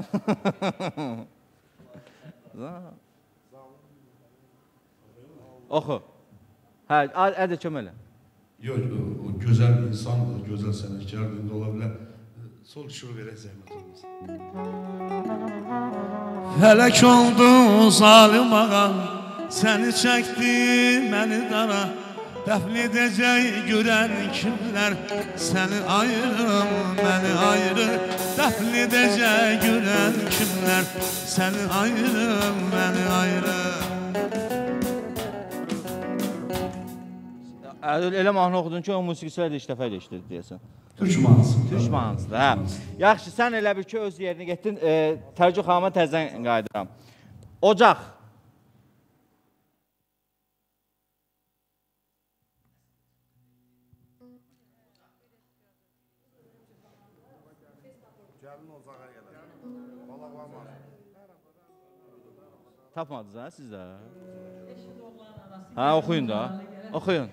Oxu. Hə, ədə kömək elə. Yox, o gözəl insandır, gözəl sənətkardır, indi ola bilər. Sol şur verək zəhmət olmasın. Fələk oldu zalim ağa, səni çəkdi, məni dara. Dəfn edəcək görən kimlər, səni ayırım, məni ayrı. Dəfn edəcək görən kimlər, səni ayırım, məni ayrı. Elə mahnı oxudun ki, o musiqiçilər də ilk dəfə eşidir deyəsən. Türk mahnısı. Türk mahnısıdır, hə. Yaxşı, sən elə bir ki, öz yerini getdin, Tərcü xanıma təzən qaydıram. Ocaq. Tapmadınız ha siz də? Ha, oxuyun da. Oxuyun.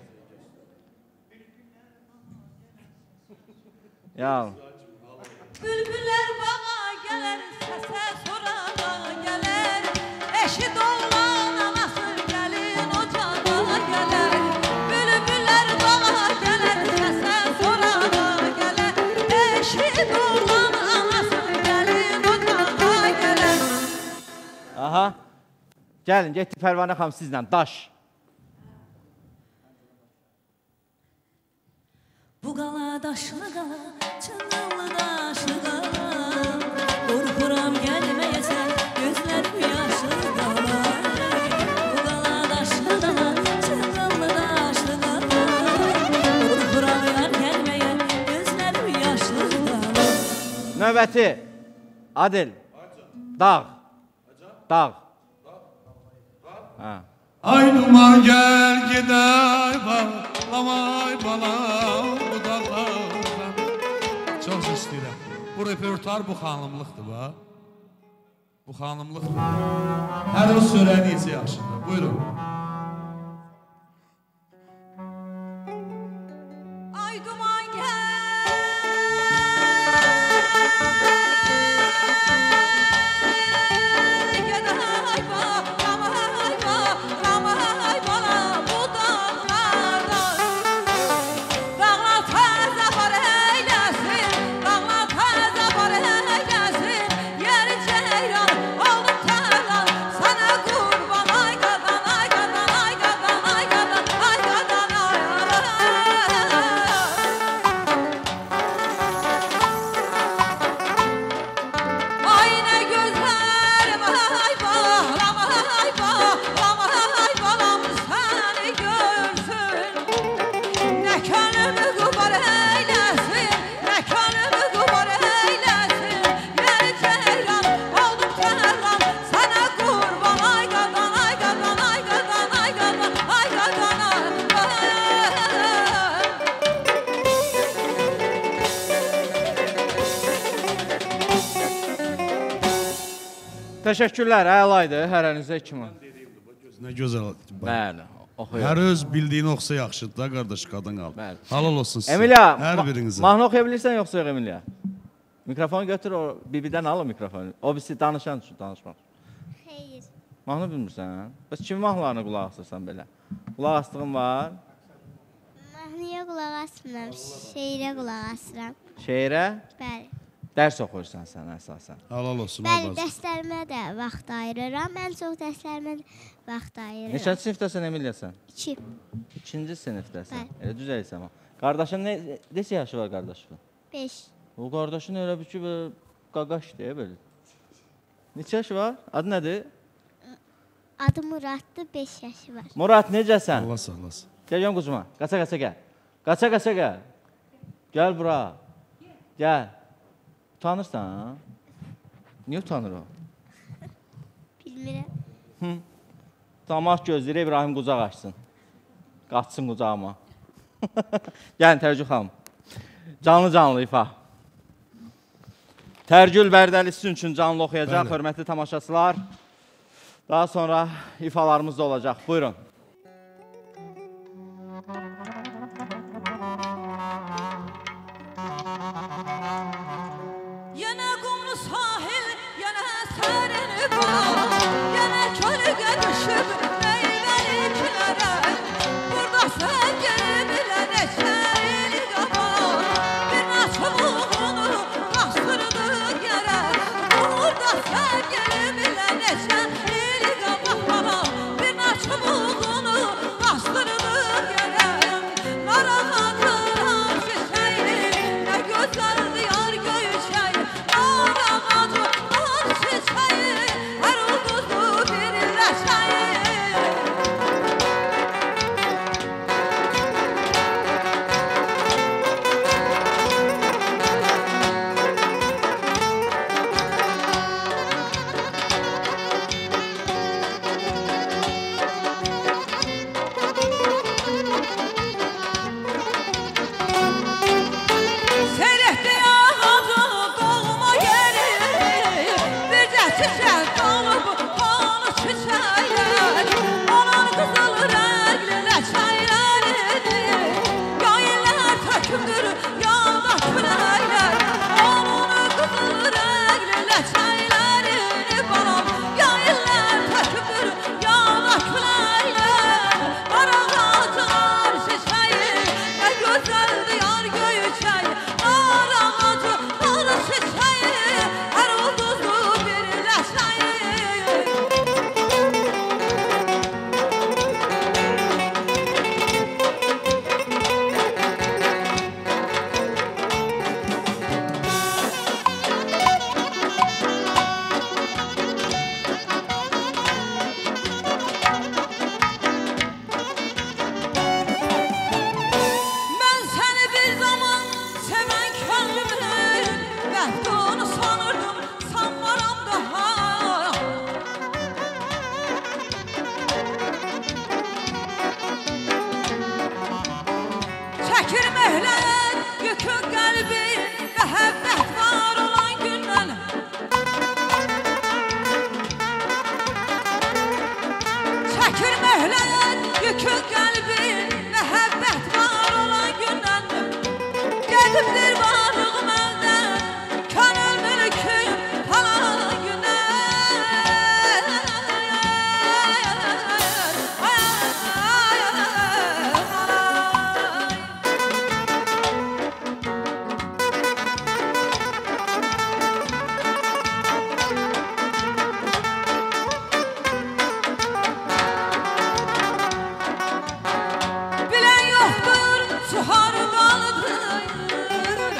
Ya. Bülbüller bağa gələr, səsə sonra gələr. Eşi doğulan anası gəlin ocağa gələr. Bülbüller bağa gələr, səsə sonra gələr. Eşi doğulan anası gəlin ocağa gələr. Aha. Gəlin, getdik Pərvanə xanım sizlə. Daş. Bu qala daşlı qala, çınqıllı daşlı qala. Qorxuram gəlməyəsən, gözlərim yaşlı qala. Bu qala daşlı qala, çınqıllı daşlı qala. Qorxuram yar gəlməyə, gözlərim yaşlı qala. Növbəti. Adil. Dağ. Dağ. Ha. Ay duman gel gider bağlamay balam bu dağlardan. Çox istəyirəm. Bu repertuar bu xanımlıqdır ba. Bu xanımlıqdır. Hər o sürəni isə yaxşıdır. Buyurun. Ay duman gəl. Təşəkkürlər, əlaydı, hərənizə kimi. Nə gözəl. Bəli, oxuyun. Hər öz bildiyin oxusa yaxşıdır da, qardaş, qadın qalıb. Halal olsun sizə. Emilia, hər birinizə. mahnı oxuya bilirsən yoxsa yox Emilia? Mikrofonu götür, o bibidən al o mikrofonu. O birisi danışan üçün danışmaq. Xeyr. Mahnı bilmirsən? Bəs kimi mahnılarına qulaq asırsan belə? Qulaq astığın var? Mahnıya qulaq asmıram, şeirə qulaq asıram. Şeirə? Bəli. Dərs oxuyursan sən əsasən. Halal olsun. Bəli, dərslərimə də vaxt ayırıram. Ən çox dərslərimə də vaxt ayırıram. Neçənci sinifdəsən Emilia sən? 2. 2-ci sinifdəsən. Bəli. Elə düz eləyirsən. Qardaşın neçə yaşı var qardaşın? 5. O qardaşın elə bir ki, qaqaşdır belə. Neçə yaşı var? Adı nədir? Adı Muraddır, 5 yaşı var. Murad, necəsən? Allah sağlasın. Gəl yon quzuma. Qaça gəl. Qaça gəl. Gəl bura. Gəl. Utanırsan, ha? Niyə utanır o? Bilmirəm. Damaq gözləyir, İbrahim qucaq açsın. Qaçsın qucağıma. Gəlin, Tərgül xanım. Canlı ifa. Tərgül Bərdəli sizin üçün canlı oxuyacaq, hörmətli tamaşaçılar. Daha sonra ifalarımız da olacaq. Buyurun. Yenə qumlu sahil, yenə sərin bağ, yenə kölgə düşüb meyvəliklərə. Burada sevgilimlə neçə il qabaq, bir naçılığını bastırdıq yerə. Burada sevgilimlə neçə il qabaq, bir naçılığını qızıl rəngli ləçəklərini yaylar tökümdür yağda küləklər onun qızıl rəngli ləçəklərini balam yaylar tökümdür yağda küləklər araq ağaclar çiçəyi nə gözəldir yar göyçəyi araq ağaclar çiçəyi hər ulduzlu bir ləçəyi Mən səni bir zaman sevən könlümün məhdunu sanırdım, sanmaram daha Çəkir möhlət, yükün qəlbi məhəbbət var olan gündən Çəkir möhlət, yükün qəlbi məhəbbət var olan gündən Gedibdir varlıq məndən, könül mülküm falan gündən Bilən yoxdur, suhardalıdır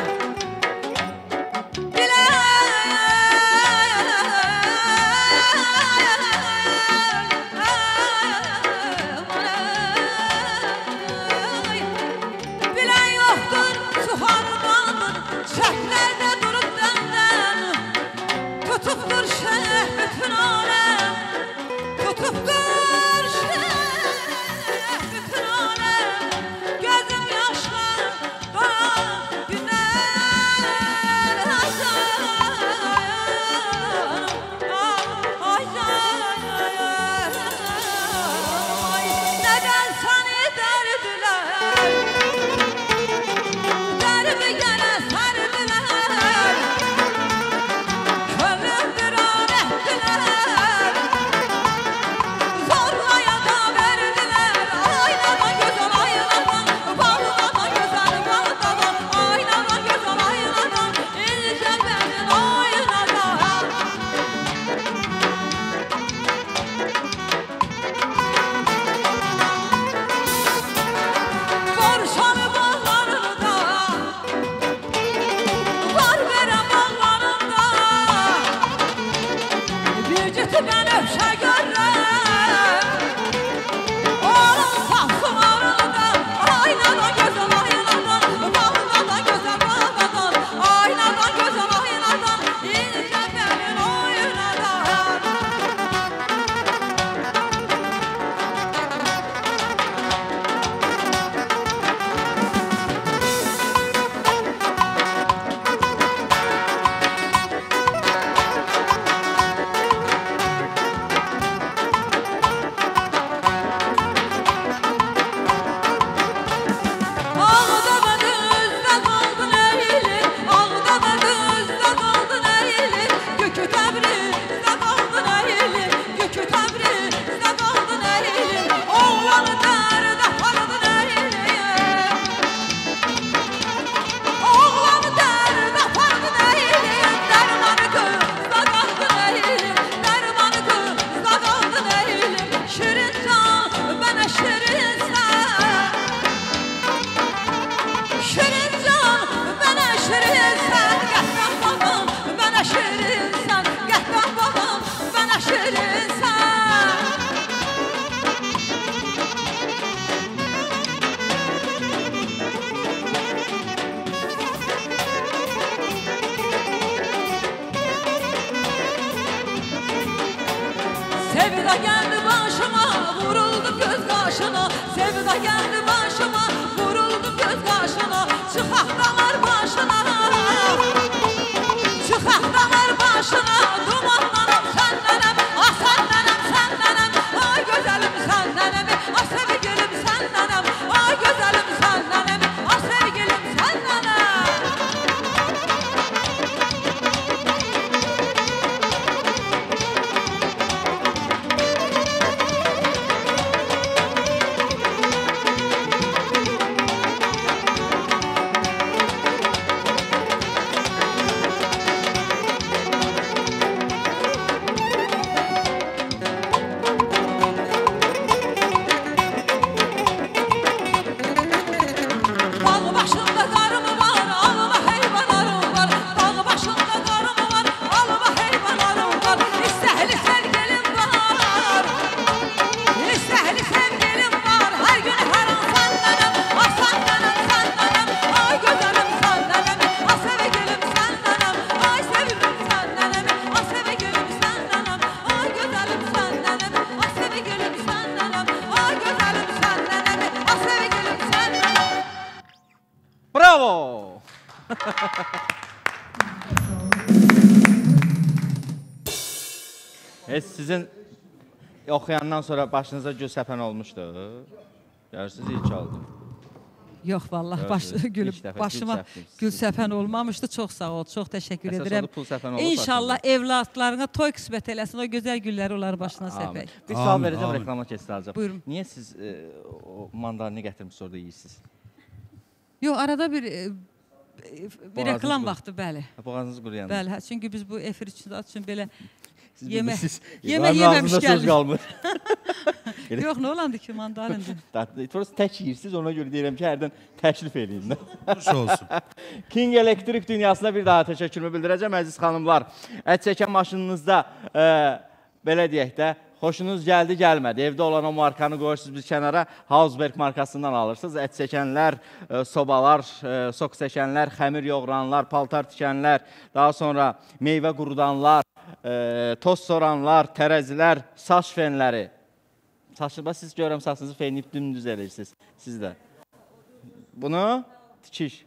Sizin oxuyandan sonra başınıza gül səpən olmuşdu. Görürsünüz, ilk oldu. Yox, vallahi başıma gül səpən olmamışdı. Çox sağ ol, çox təşəkkür edirəm. İnşallah evlatlarına toy qismət eləsin, o gözəl gülləri onların başına səpək. Bir sual verəcəm, reklama keçsəcəm. Buyurun. Niyə siz mandalini gətirmişsiniz, orada yiyirsiniz? Yox, arada bir reklam vaxtı, bəli. Boğazınız quruyanda. Bəli, çünki biz bu efir üçün belə yemək yeməmiş gəlir. Yox, nə olandı ki, mandalindir. Tək yiyirsiniz, ona görə deyirəm ki, hərdən təklif edin. Xoş olsun. King Elektrik dünyasına bir daha təşəkkürümü bildirəcəm, əziz xanımlar. Ət çəkən maşınınızda, belə deyək də, xoşunuz gəldi, gəlmədi. Evdə olan o markanı qoyursunuz bir kənara, Hausberg markasından alırsınız. Ət çəkənlər, sobalar, sok çəkənlər, xəmir yoğuranlar, paltar tikənlər, daha sonra meyvə qurudanlar, toz soranlar, tərəzilər, saç fenləri. Siz görürəm, saçınızı fenləyib dümdüz eləyirsiniz. Siz də. Bunu tikiş.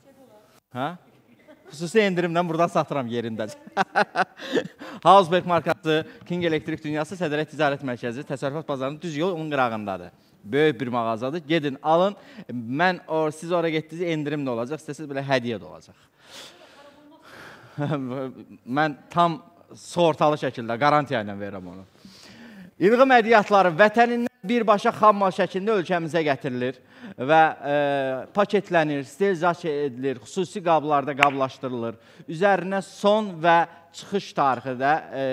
Xüsusi endirimdən buradan satıram yerində. Hausberg markası, King Elektrik dünyası, Sədərək Ticarət Mərkəzi, təsərrüfat bazarının düz yol onun qırağındadır. Böyük bir mağazadır. Gedin, alın. Siz oraya getdiniz, endirim də olacaq. İstəsiniz belə hədiyyə də olacaq. Mən tam sığortalı şəkildə, qarantiya ilə verirəm onu. İlğim ədiyyatları vətənindən birbaşa xammal şəklində ölkəmizə gətirilir və paketlənir, sterilizasiya edilir, xüsusi qablarda qablaşdırılır. Üzərinə son və çıxış tarixi də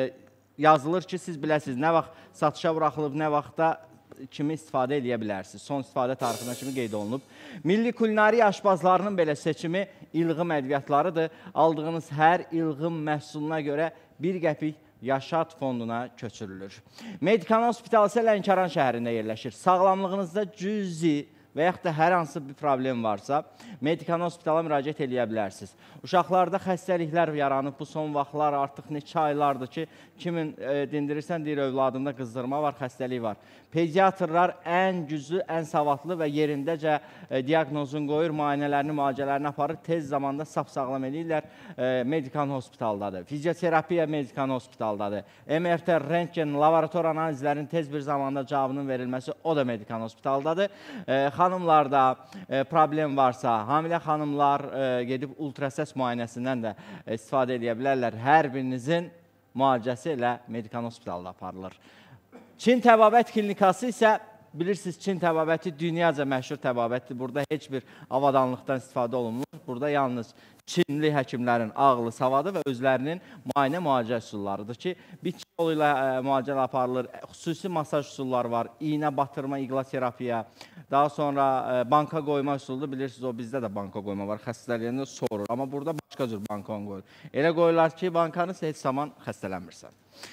yazılır ki, siz biləsiniz, nə vaxt satışa buraxılıb, nə vaxtda kimi istifadə edə bilərsiniz. Son istifadə tarixinə kimi qeyd olunub. Milli kulinariya aşbazlarının belə seçimi İlğim ədiyyatlarıdır. Aldığınız hər İlğim məhsuluna görə 1 qəpik Yaşad fonduna köçürülür. Medikan Hospitalı isə Lənkəran şəhərində yerləşir. Sağlamlığınızda cüzi və yaxud da hər hansı bir problem varsa, Medikan Hospitala müraciət edə bilərsiniz. Uşaqlarda xəstəliklər yaranıb, bu son vaxtlar artıq neçə aylardır ki, kimin dindirirsən, deyir, övladında qızdırma var, xəstəlik var. Pediatrlar ən güclü, ən savadlı və yerindəcə diaqnozunu qoyur, müayinələrini, müalicələrini aparır, tez zamanda sap-sağlam edirlər, Medikan Hospitaldadır. Fizioterapiya Medikan Hospitaldadır. MRT, rentgen, laborator analizlərin tez bir zamanda cavabının verilməsi, o da Medikan Hospitaldadır. Xanımlarda problem varsa, hamilə xanımlar gedib ultrasəs müayinəsindən də istifadə edə bilərlər. Hər birinizin müalicəsi ilə Medikan Hospitalda aparılır. Çin Təbabət Klinikası isə, bilirsiniz, Çin təbabəti dünyaca məşhur təbabətdir. Burada heç bir avadanlıqdan istifadə olunmur. Burada yalnız Çinli həkimlərin ağlı, savadı və özlərinin müalicə üsullarıdır ki, bitki yolu ilə müalicə aparılır, xüsusi masaj üsulları var, iynə batırma, iqla terapiya, daha sonra banka qoyma üsuludur, bilirsiniz, o bizdə də banka qoyma var, xəstəliyində sorur, amma burada başqa cür banka qoyur. Elə qoyurlar ki, bankanı heç zaman xəstələnmirsən.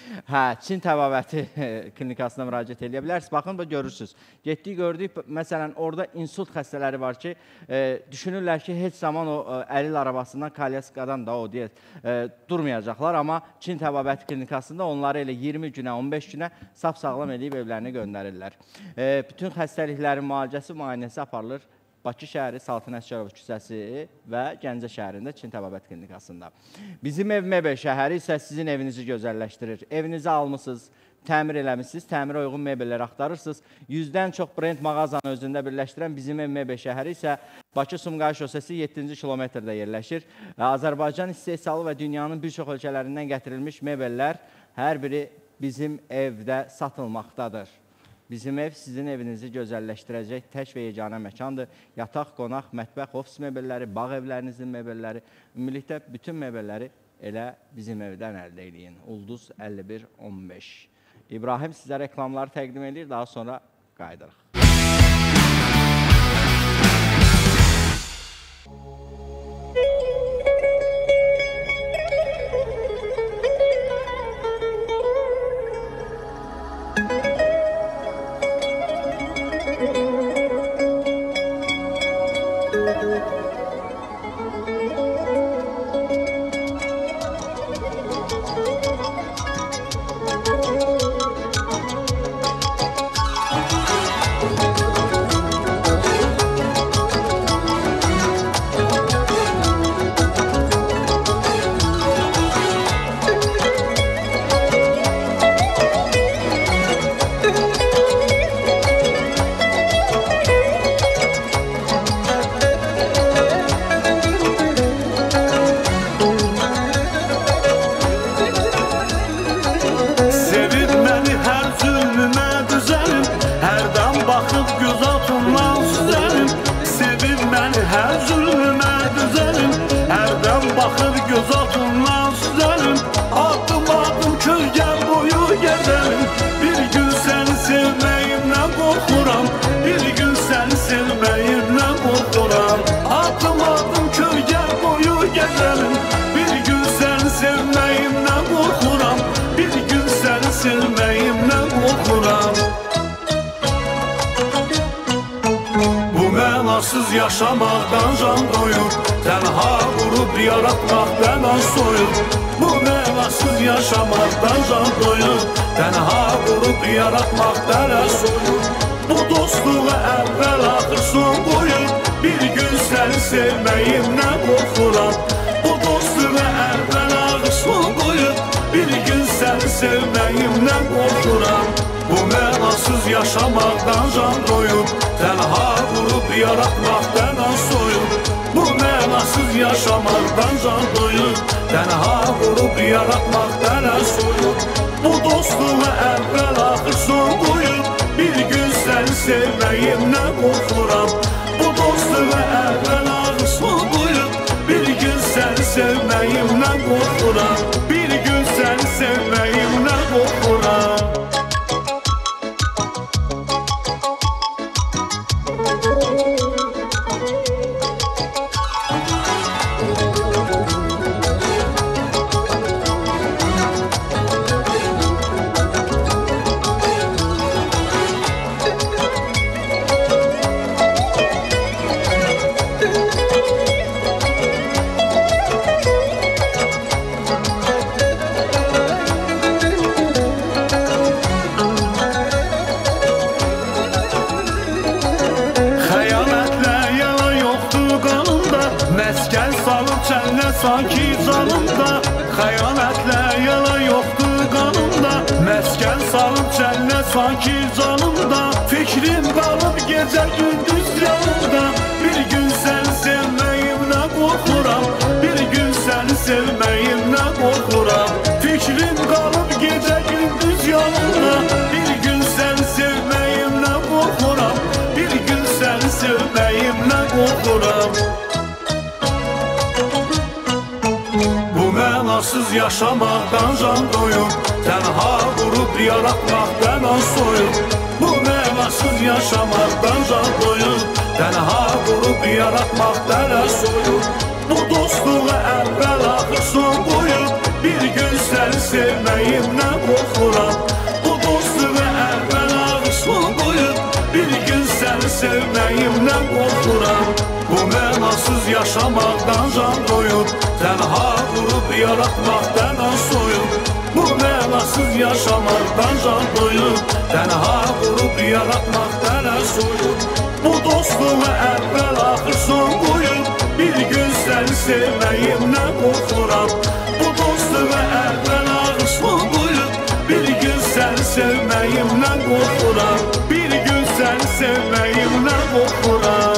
Çin Təbabəti Klinikasına müraciət edə bilərsiniz. Baxın, görürsünüz. Getdik, gördük, məsələn, orada insult xəstələri var ki, düşünürlər ki, heç zaman o əlil arabasından, kalyaskadan da o deyək, durmayacaqlar, amma Çin Təbabəti Klinikasında onları elə 20 günə, 15 günə sap-sağlam edib evlərinə göndərirlər. Bütün xəstəliklərin müalicəsi, müayinəsi aparılır. Bakı şəhəri, Saltın Əsgərov küçəsi və Gəncə şəhərində Çin Təbabət Klinikasında. Bizim ev mebel şəhəri isə sizin evinizi gözəlləşdirir. Evinizi almışsınız, təmir eləmişsiniz, təmirə uyğun mebellər axtarırsınız. 100-dən çox brend mağazanı özündə birləşdirən bizim ev mebel şəhəri isə Bakı-Sumqayıt şosesi 7-ci kilometrdə yerləşir. Azərbaycan istehsalı və dünyanın bir çox ölkələrindən gətirilmiş mebellər hər biri bizim evdə satılmaqdadır. Bizim ev sizin evinizi gözəlləşdirəcək tək və yeganə məkandır. Yataq, qonaq, mətbəx, ofis mebelləri, bağ evlərinizin mebelləri, ümumilikdə bütün mebelləri elə bizim evdən əldə edin. Ulduz 51-15. İbrahim sizə reklamları təqdim edir, daha sonra qayıdırıq. axır göz altından süzəlim. Adım adım kölgən boyu gedəlim. Bir gün səni sevməyimdən qorxuram. Bir gün səni sevməyimdən qorxuram. Adım adım kölgən boyu gedəlim. Bir gün səni sevməyimdən qorxuram. Bir gün səni sevməyimdən qorxuram. Bu mənasız yaşamaqdan can doyur. Tənha qurub yaratmaqdan an soyur. Bu mənasız yaşamaqdan can doyur. Tənha qurub yaratmaqdan an soyur. Bu dostluğa əvvəl axır son qoyur. Bir gün səni sevməyimdən qorxuram. Bu dostluğa əvvəl axır son qoyur. Bir gün səni sevməyimdən qorxuram. Bu mənasız yaşamaqdan can doyur. Tənha qurub yaratmaqdan an soyur. Bu mənasız yaşamaqdan can doyur. Tənha qurub yaratmaqdan an soyur. Bu dostluğa əvvəl axır son qoyur. Bir gün səni sevməyimdən qorxuram. Bu dostluğa əvvəl axır son qoyur. Bir gün səni sevməyimdən qorxuram. Bir gün səni sevməyimdən qorxuram. Sanki canımda xəyanətlə yalan yoxdur qanımda. Məskən salıb cənnət sanki canımda. Fikrim qalıb gecə gündüz yanımda. Bir gün səni sevməyimdən qorxuram. Bir gün səni sevməyimdən qorxuram. Fikrim qalıb gecə gündüz yanımda. Bir gün səni sevməyimdən qorxuram. Bir gün səni sevməyimdən qorxuram. Mənasız yaşamaqdan can doyur. Tənha qurub yaratmaqdan an soyur. Bu mənasız yaşamaqdan can doyur. Tənha qurub yaratmaqdan an soyur. Bu dostluğa əvvəl axır son qoyur. Bir gün səni sevməyimdən qorxuram. Bu dostluğa əvvəl axır son qoyur. Bir gün səni sevməyimdən qorxuram. Bu mənasız yaşamaqdan can doyur. Tənha qurub yaratmaqdan an soyur. Bu mənasız yaşamaqdan can doyur. Tənha qurub yaratmaqdan an soyur. Bu dostluğa əvvəl axır son qoyur. Bir gün səni sevməyimdən qorxuram. Bu dostluğa əvvəl axır son qoyur. Bir gün səni sevməyimdən qorxuram. Bir gün səni sevməyimdən qorxuram.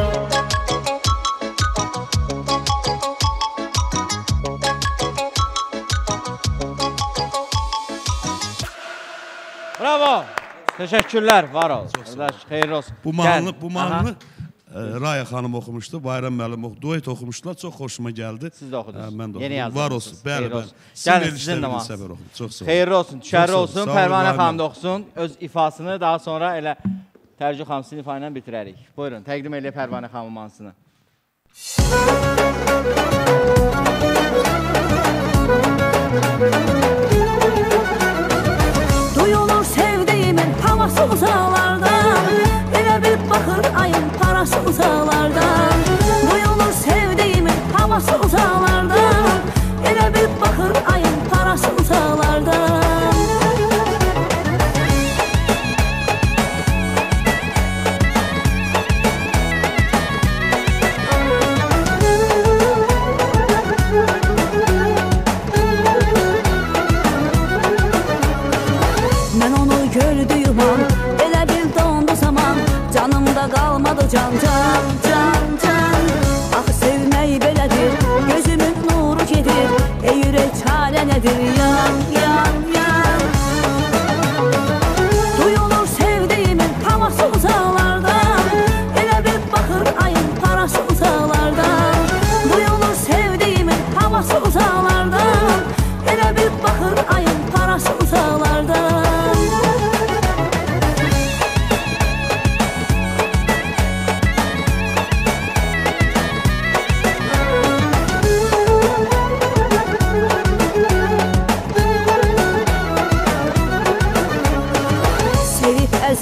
Bravo. Teşekkürler. Var ol. Xeyirli olsun. Bu mahnını Raya xanım oxumuşdu, Bayram müəllim duet oxumuşdular. Çox xoşuma gəldi. Siz də oxudunuz. Mən də Yeni oxudum. Var olsun. Bəli, bəli. Gəlin sizin də səbir oxudum. Çox sağ olun. Xeyirli olsun, düşərli olsun. Pərvanə xanım da oxusun öz ifasını. Daha sonra elə Tərcü xanım sizin ifa ilə bitirərik. Buyurun, təqdim elə Pərvanə xanım mahnısını. Duyulur sevdiğimin havası uzaqlardan. Elə bir baxır ayın parası uzaqlardan. Duyulur sevdiğimin havası uzaqlardan. Elə bir baxır ayın parası uzaqlardan. Qalmadı can, can, can, can. Axı sevmək belədir, gözümün nuru gedir. Ey ürək çarə nədir, yan, yan, yan. Duyulur sevdiğimin havası uzaqlardan. Elə bir baxır ayın parası uzaqlardan. Duyulur sevdiğimin havası uzaqlardan.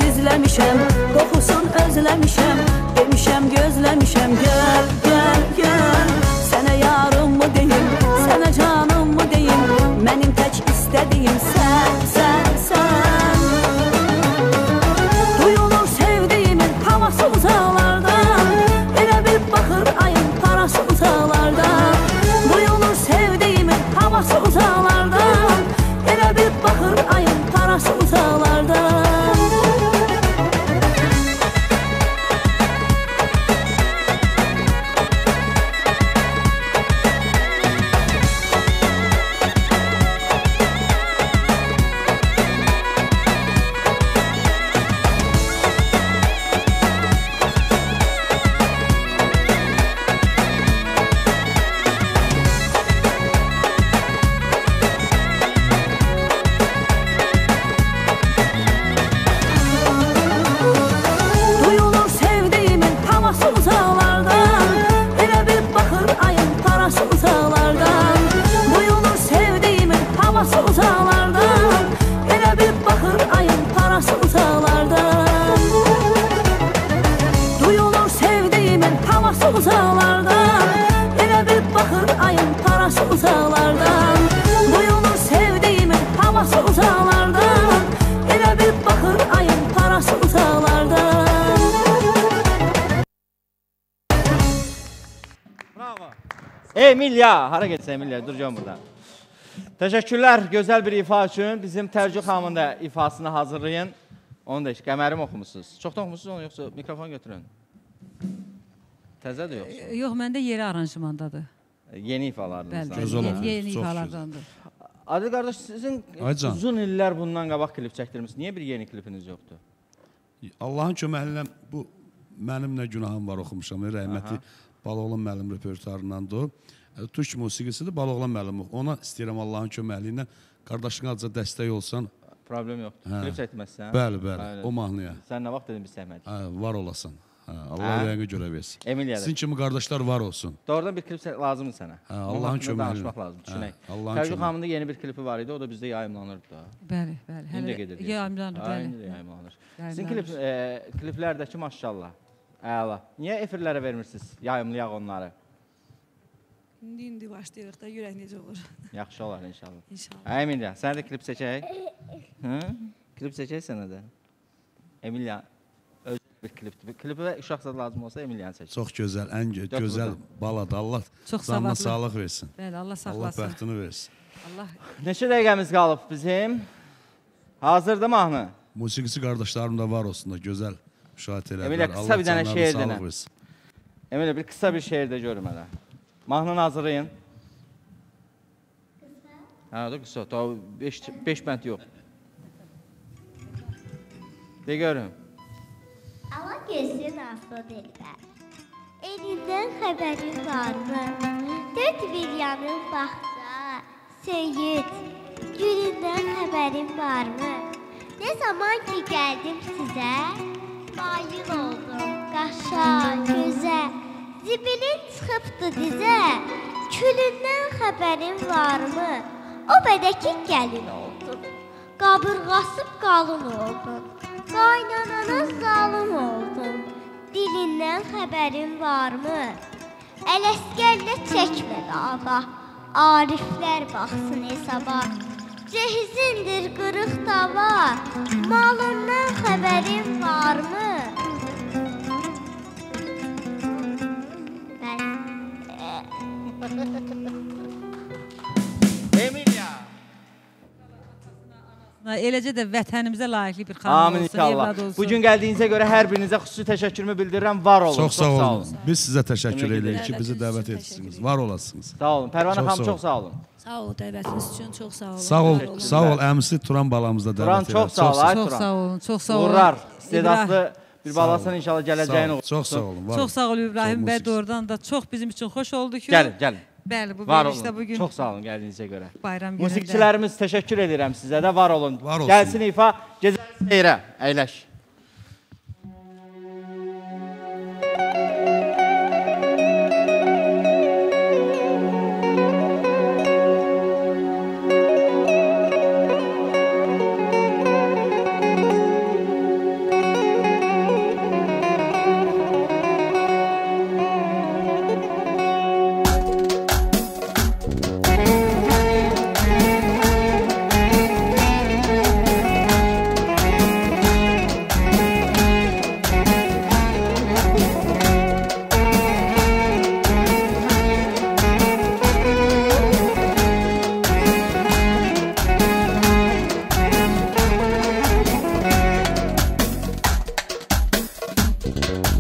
izləmişəm, qoxusun özləmişəm, demişəm gözləmişəm. Gəl, gəl, gəl, sənə yarımmı deyim, sənə canımmı deyim, mənim tək istədiyim sən, sən, sən. Duyulur sevdiyimin havası uzaqlardan, elə bir baxır ayın parası uzaqlardan. Duyulur sevdiyimin havası uzaqlardan, elə bir baxır ayın parası uzaqlardan. Emilya, hara getsə Emilya, duracağım burada. Təşəkkürlər gözəl bir ifa üçün. Bizim Tərcü xanımın da ifasını hazırlayın. Onu da qəmərim oxumusunuz. Çoxdan oxumusunuz onu, yoxsa mikrofon götürün. Təzədir yoxsa? Yox, məndə yeri aranjmandadır. Yeni ifalarınızdan. Bəli, yeni ifalardandır. Adil qardaş, sizin uzun illər bundan qabaq klip çəkdirmişsiniz. Niyə bir yeni klipiniz yoxdur? Allahın köməyi ilə bu mənim nə günahım var oxumuşam. Rəhmətli Baloğlan müəllim repertuarındandır. Türk musiqisidir, Baloğlan müəllim. Ona istəyirəm Allahın köməyi ilə. Qardaşına azca dəstək olsan. Problem yoxdur. Klip çəkdirməzsən? Bəli, bəli. O mahnıya. Sən nə vaxt dedin biz səhmədik? Var olasan. Allah ürəyini görə versin. Emilya'da. Sizin kimi qardaşlar var olsun. Doğrudan bir klip lazımdır sənə. Allahın köməyi ilə. Danışmaq lazım, düşünək. Tərcü xanımın da yeni bir klipi var idi, o da bizdə yayımlanırdı da. Bəli, bəli. İndi də gedir. Yayımlanır, bəli. İndi də yayımlanır. Sizin kliplərdəki maşallah, əla. Niyə efirlərə vermirsiniz, yayımlayaq onları? İndi başlayırıq da, görək necə olur. Yaxşı olar inşallah. İnşallah. Emilya, sənə də klip seçək. Klip seçək sənə də. Emilya, özü bir klipdir. Klipə uşaq zad lazım olsa Emilyanı seçək. Çox gözəl, ən gözəl baladır. Allah canına sağlıq versin. Bəli, Allah saxlasın. Allah bəxtini versin. Neçə dəqiqəmiz qalıb bizim? Hazırdır mahnı? Musiqisi qardaşlarım da var olsun da, gözəl müşahidə edirlər. Emilya, qısa bir dənə şeir denə. Emilya, bir qısa bir şeir də görüm hələ. Mahnını hazırlayın. Hə, da qısa, 5 bənd yox. De görüm. Allah gözün aslı dilbər. Elindən xəbərin varmı? Dörd bir yanın baxca, söyüd, gülündən xəbərin varmı? Ne zaman ki gəldim sizə, mayıl oldum qaşa, gözə. Zibilin çıxıbdı dizə, külündən xəbərin varmı? O bədəki gəlin oldun, qabırğası qalın oldun, qaynanana zalım oldun, dilindən xəbərin varmı? Ələskərlə çəkmə dava, ariflər baxsın hesaba. Cehizindir qırıq tava, malından xəbərin varmı? Emilya. Eləcə də vətənimizə layiqli bir xanım olsun, evlad olsun. Bugün gəldiyinizə görə hər birinizə xüsusi təşəkkürümü bildirirəm. Var olun. Çox sağ olun. Biz sizə təşəkkür edirik ki, bizi dəvət etsiniz. Var olasınız. Sağ olun. Pərvanə xanım çox sağ olun. Sağ ol dəvətiniz üçün, çox sağ olun. Sağ ol, əmsi Turan balamızda dəvət edir. Turan çox sağ ol. Çox sağ olun, çox sağ olun. Uğurlar, istedadlı bir balasının inşallah gələcəyin olsun. Çox sağ olun. Çox sağ ol İbrahim bəy, doğrudan da çox bizim üçün xoş oldu ki. Gəlin, gəlin. Bəli, bu verilişdə bugün. Çox sağ olun gəldiyinizə görə. Bayram günündə. Musiqiçilərimiz təşəkkür edirəm sizə də, var olun. Var olsun. Gəlsin ifa, gecəli seyrə, əyləş. Müzik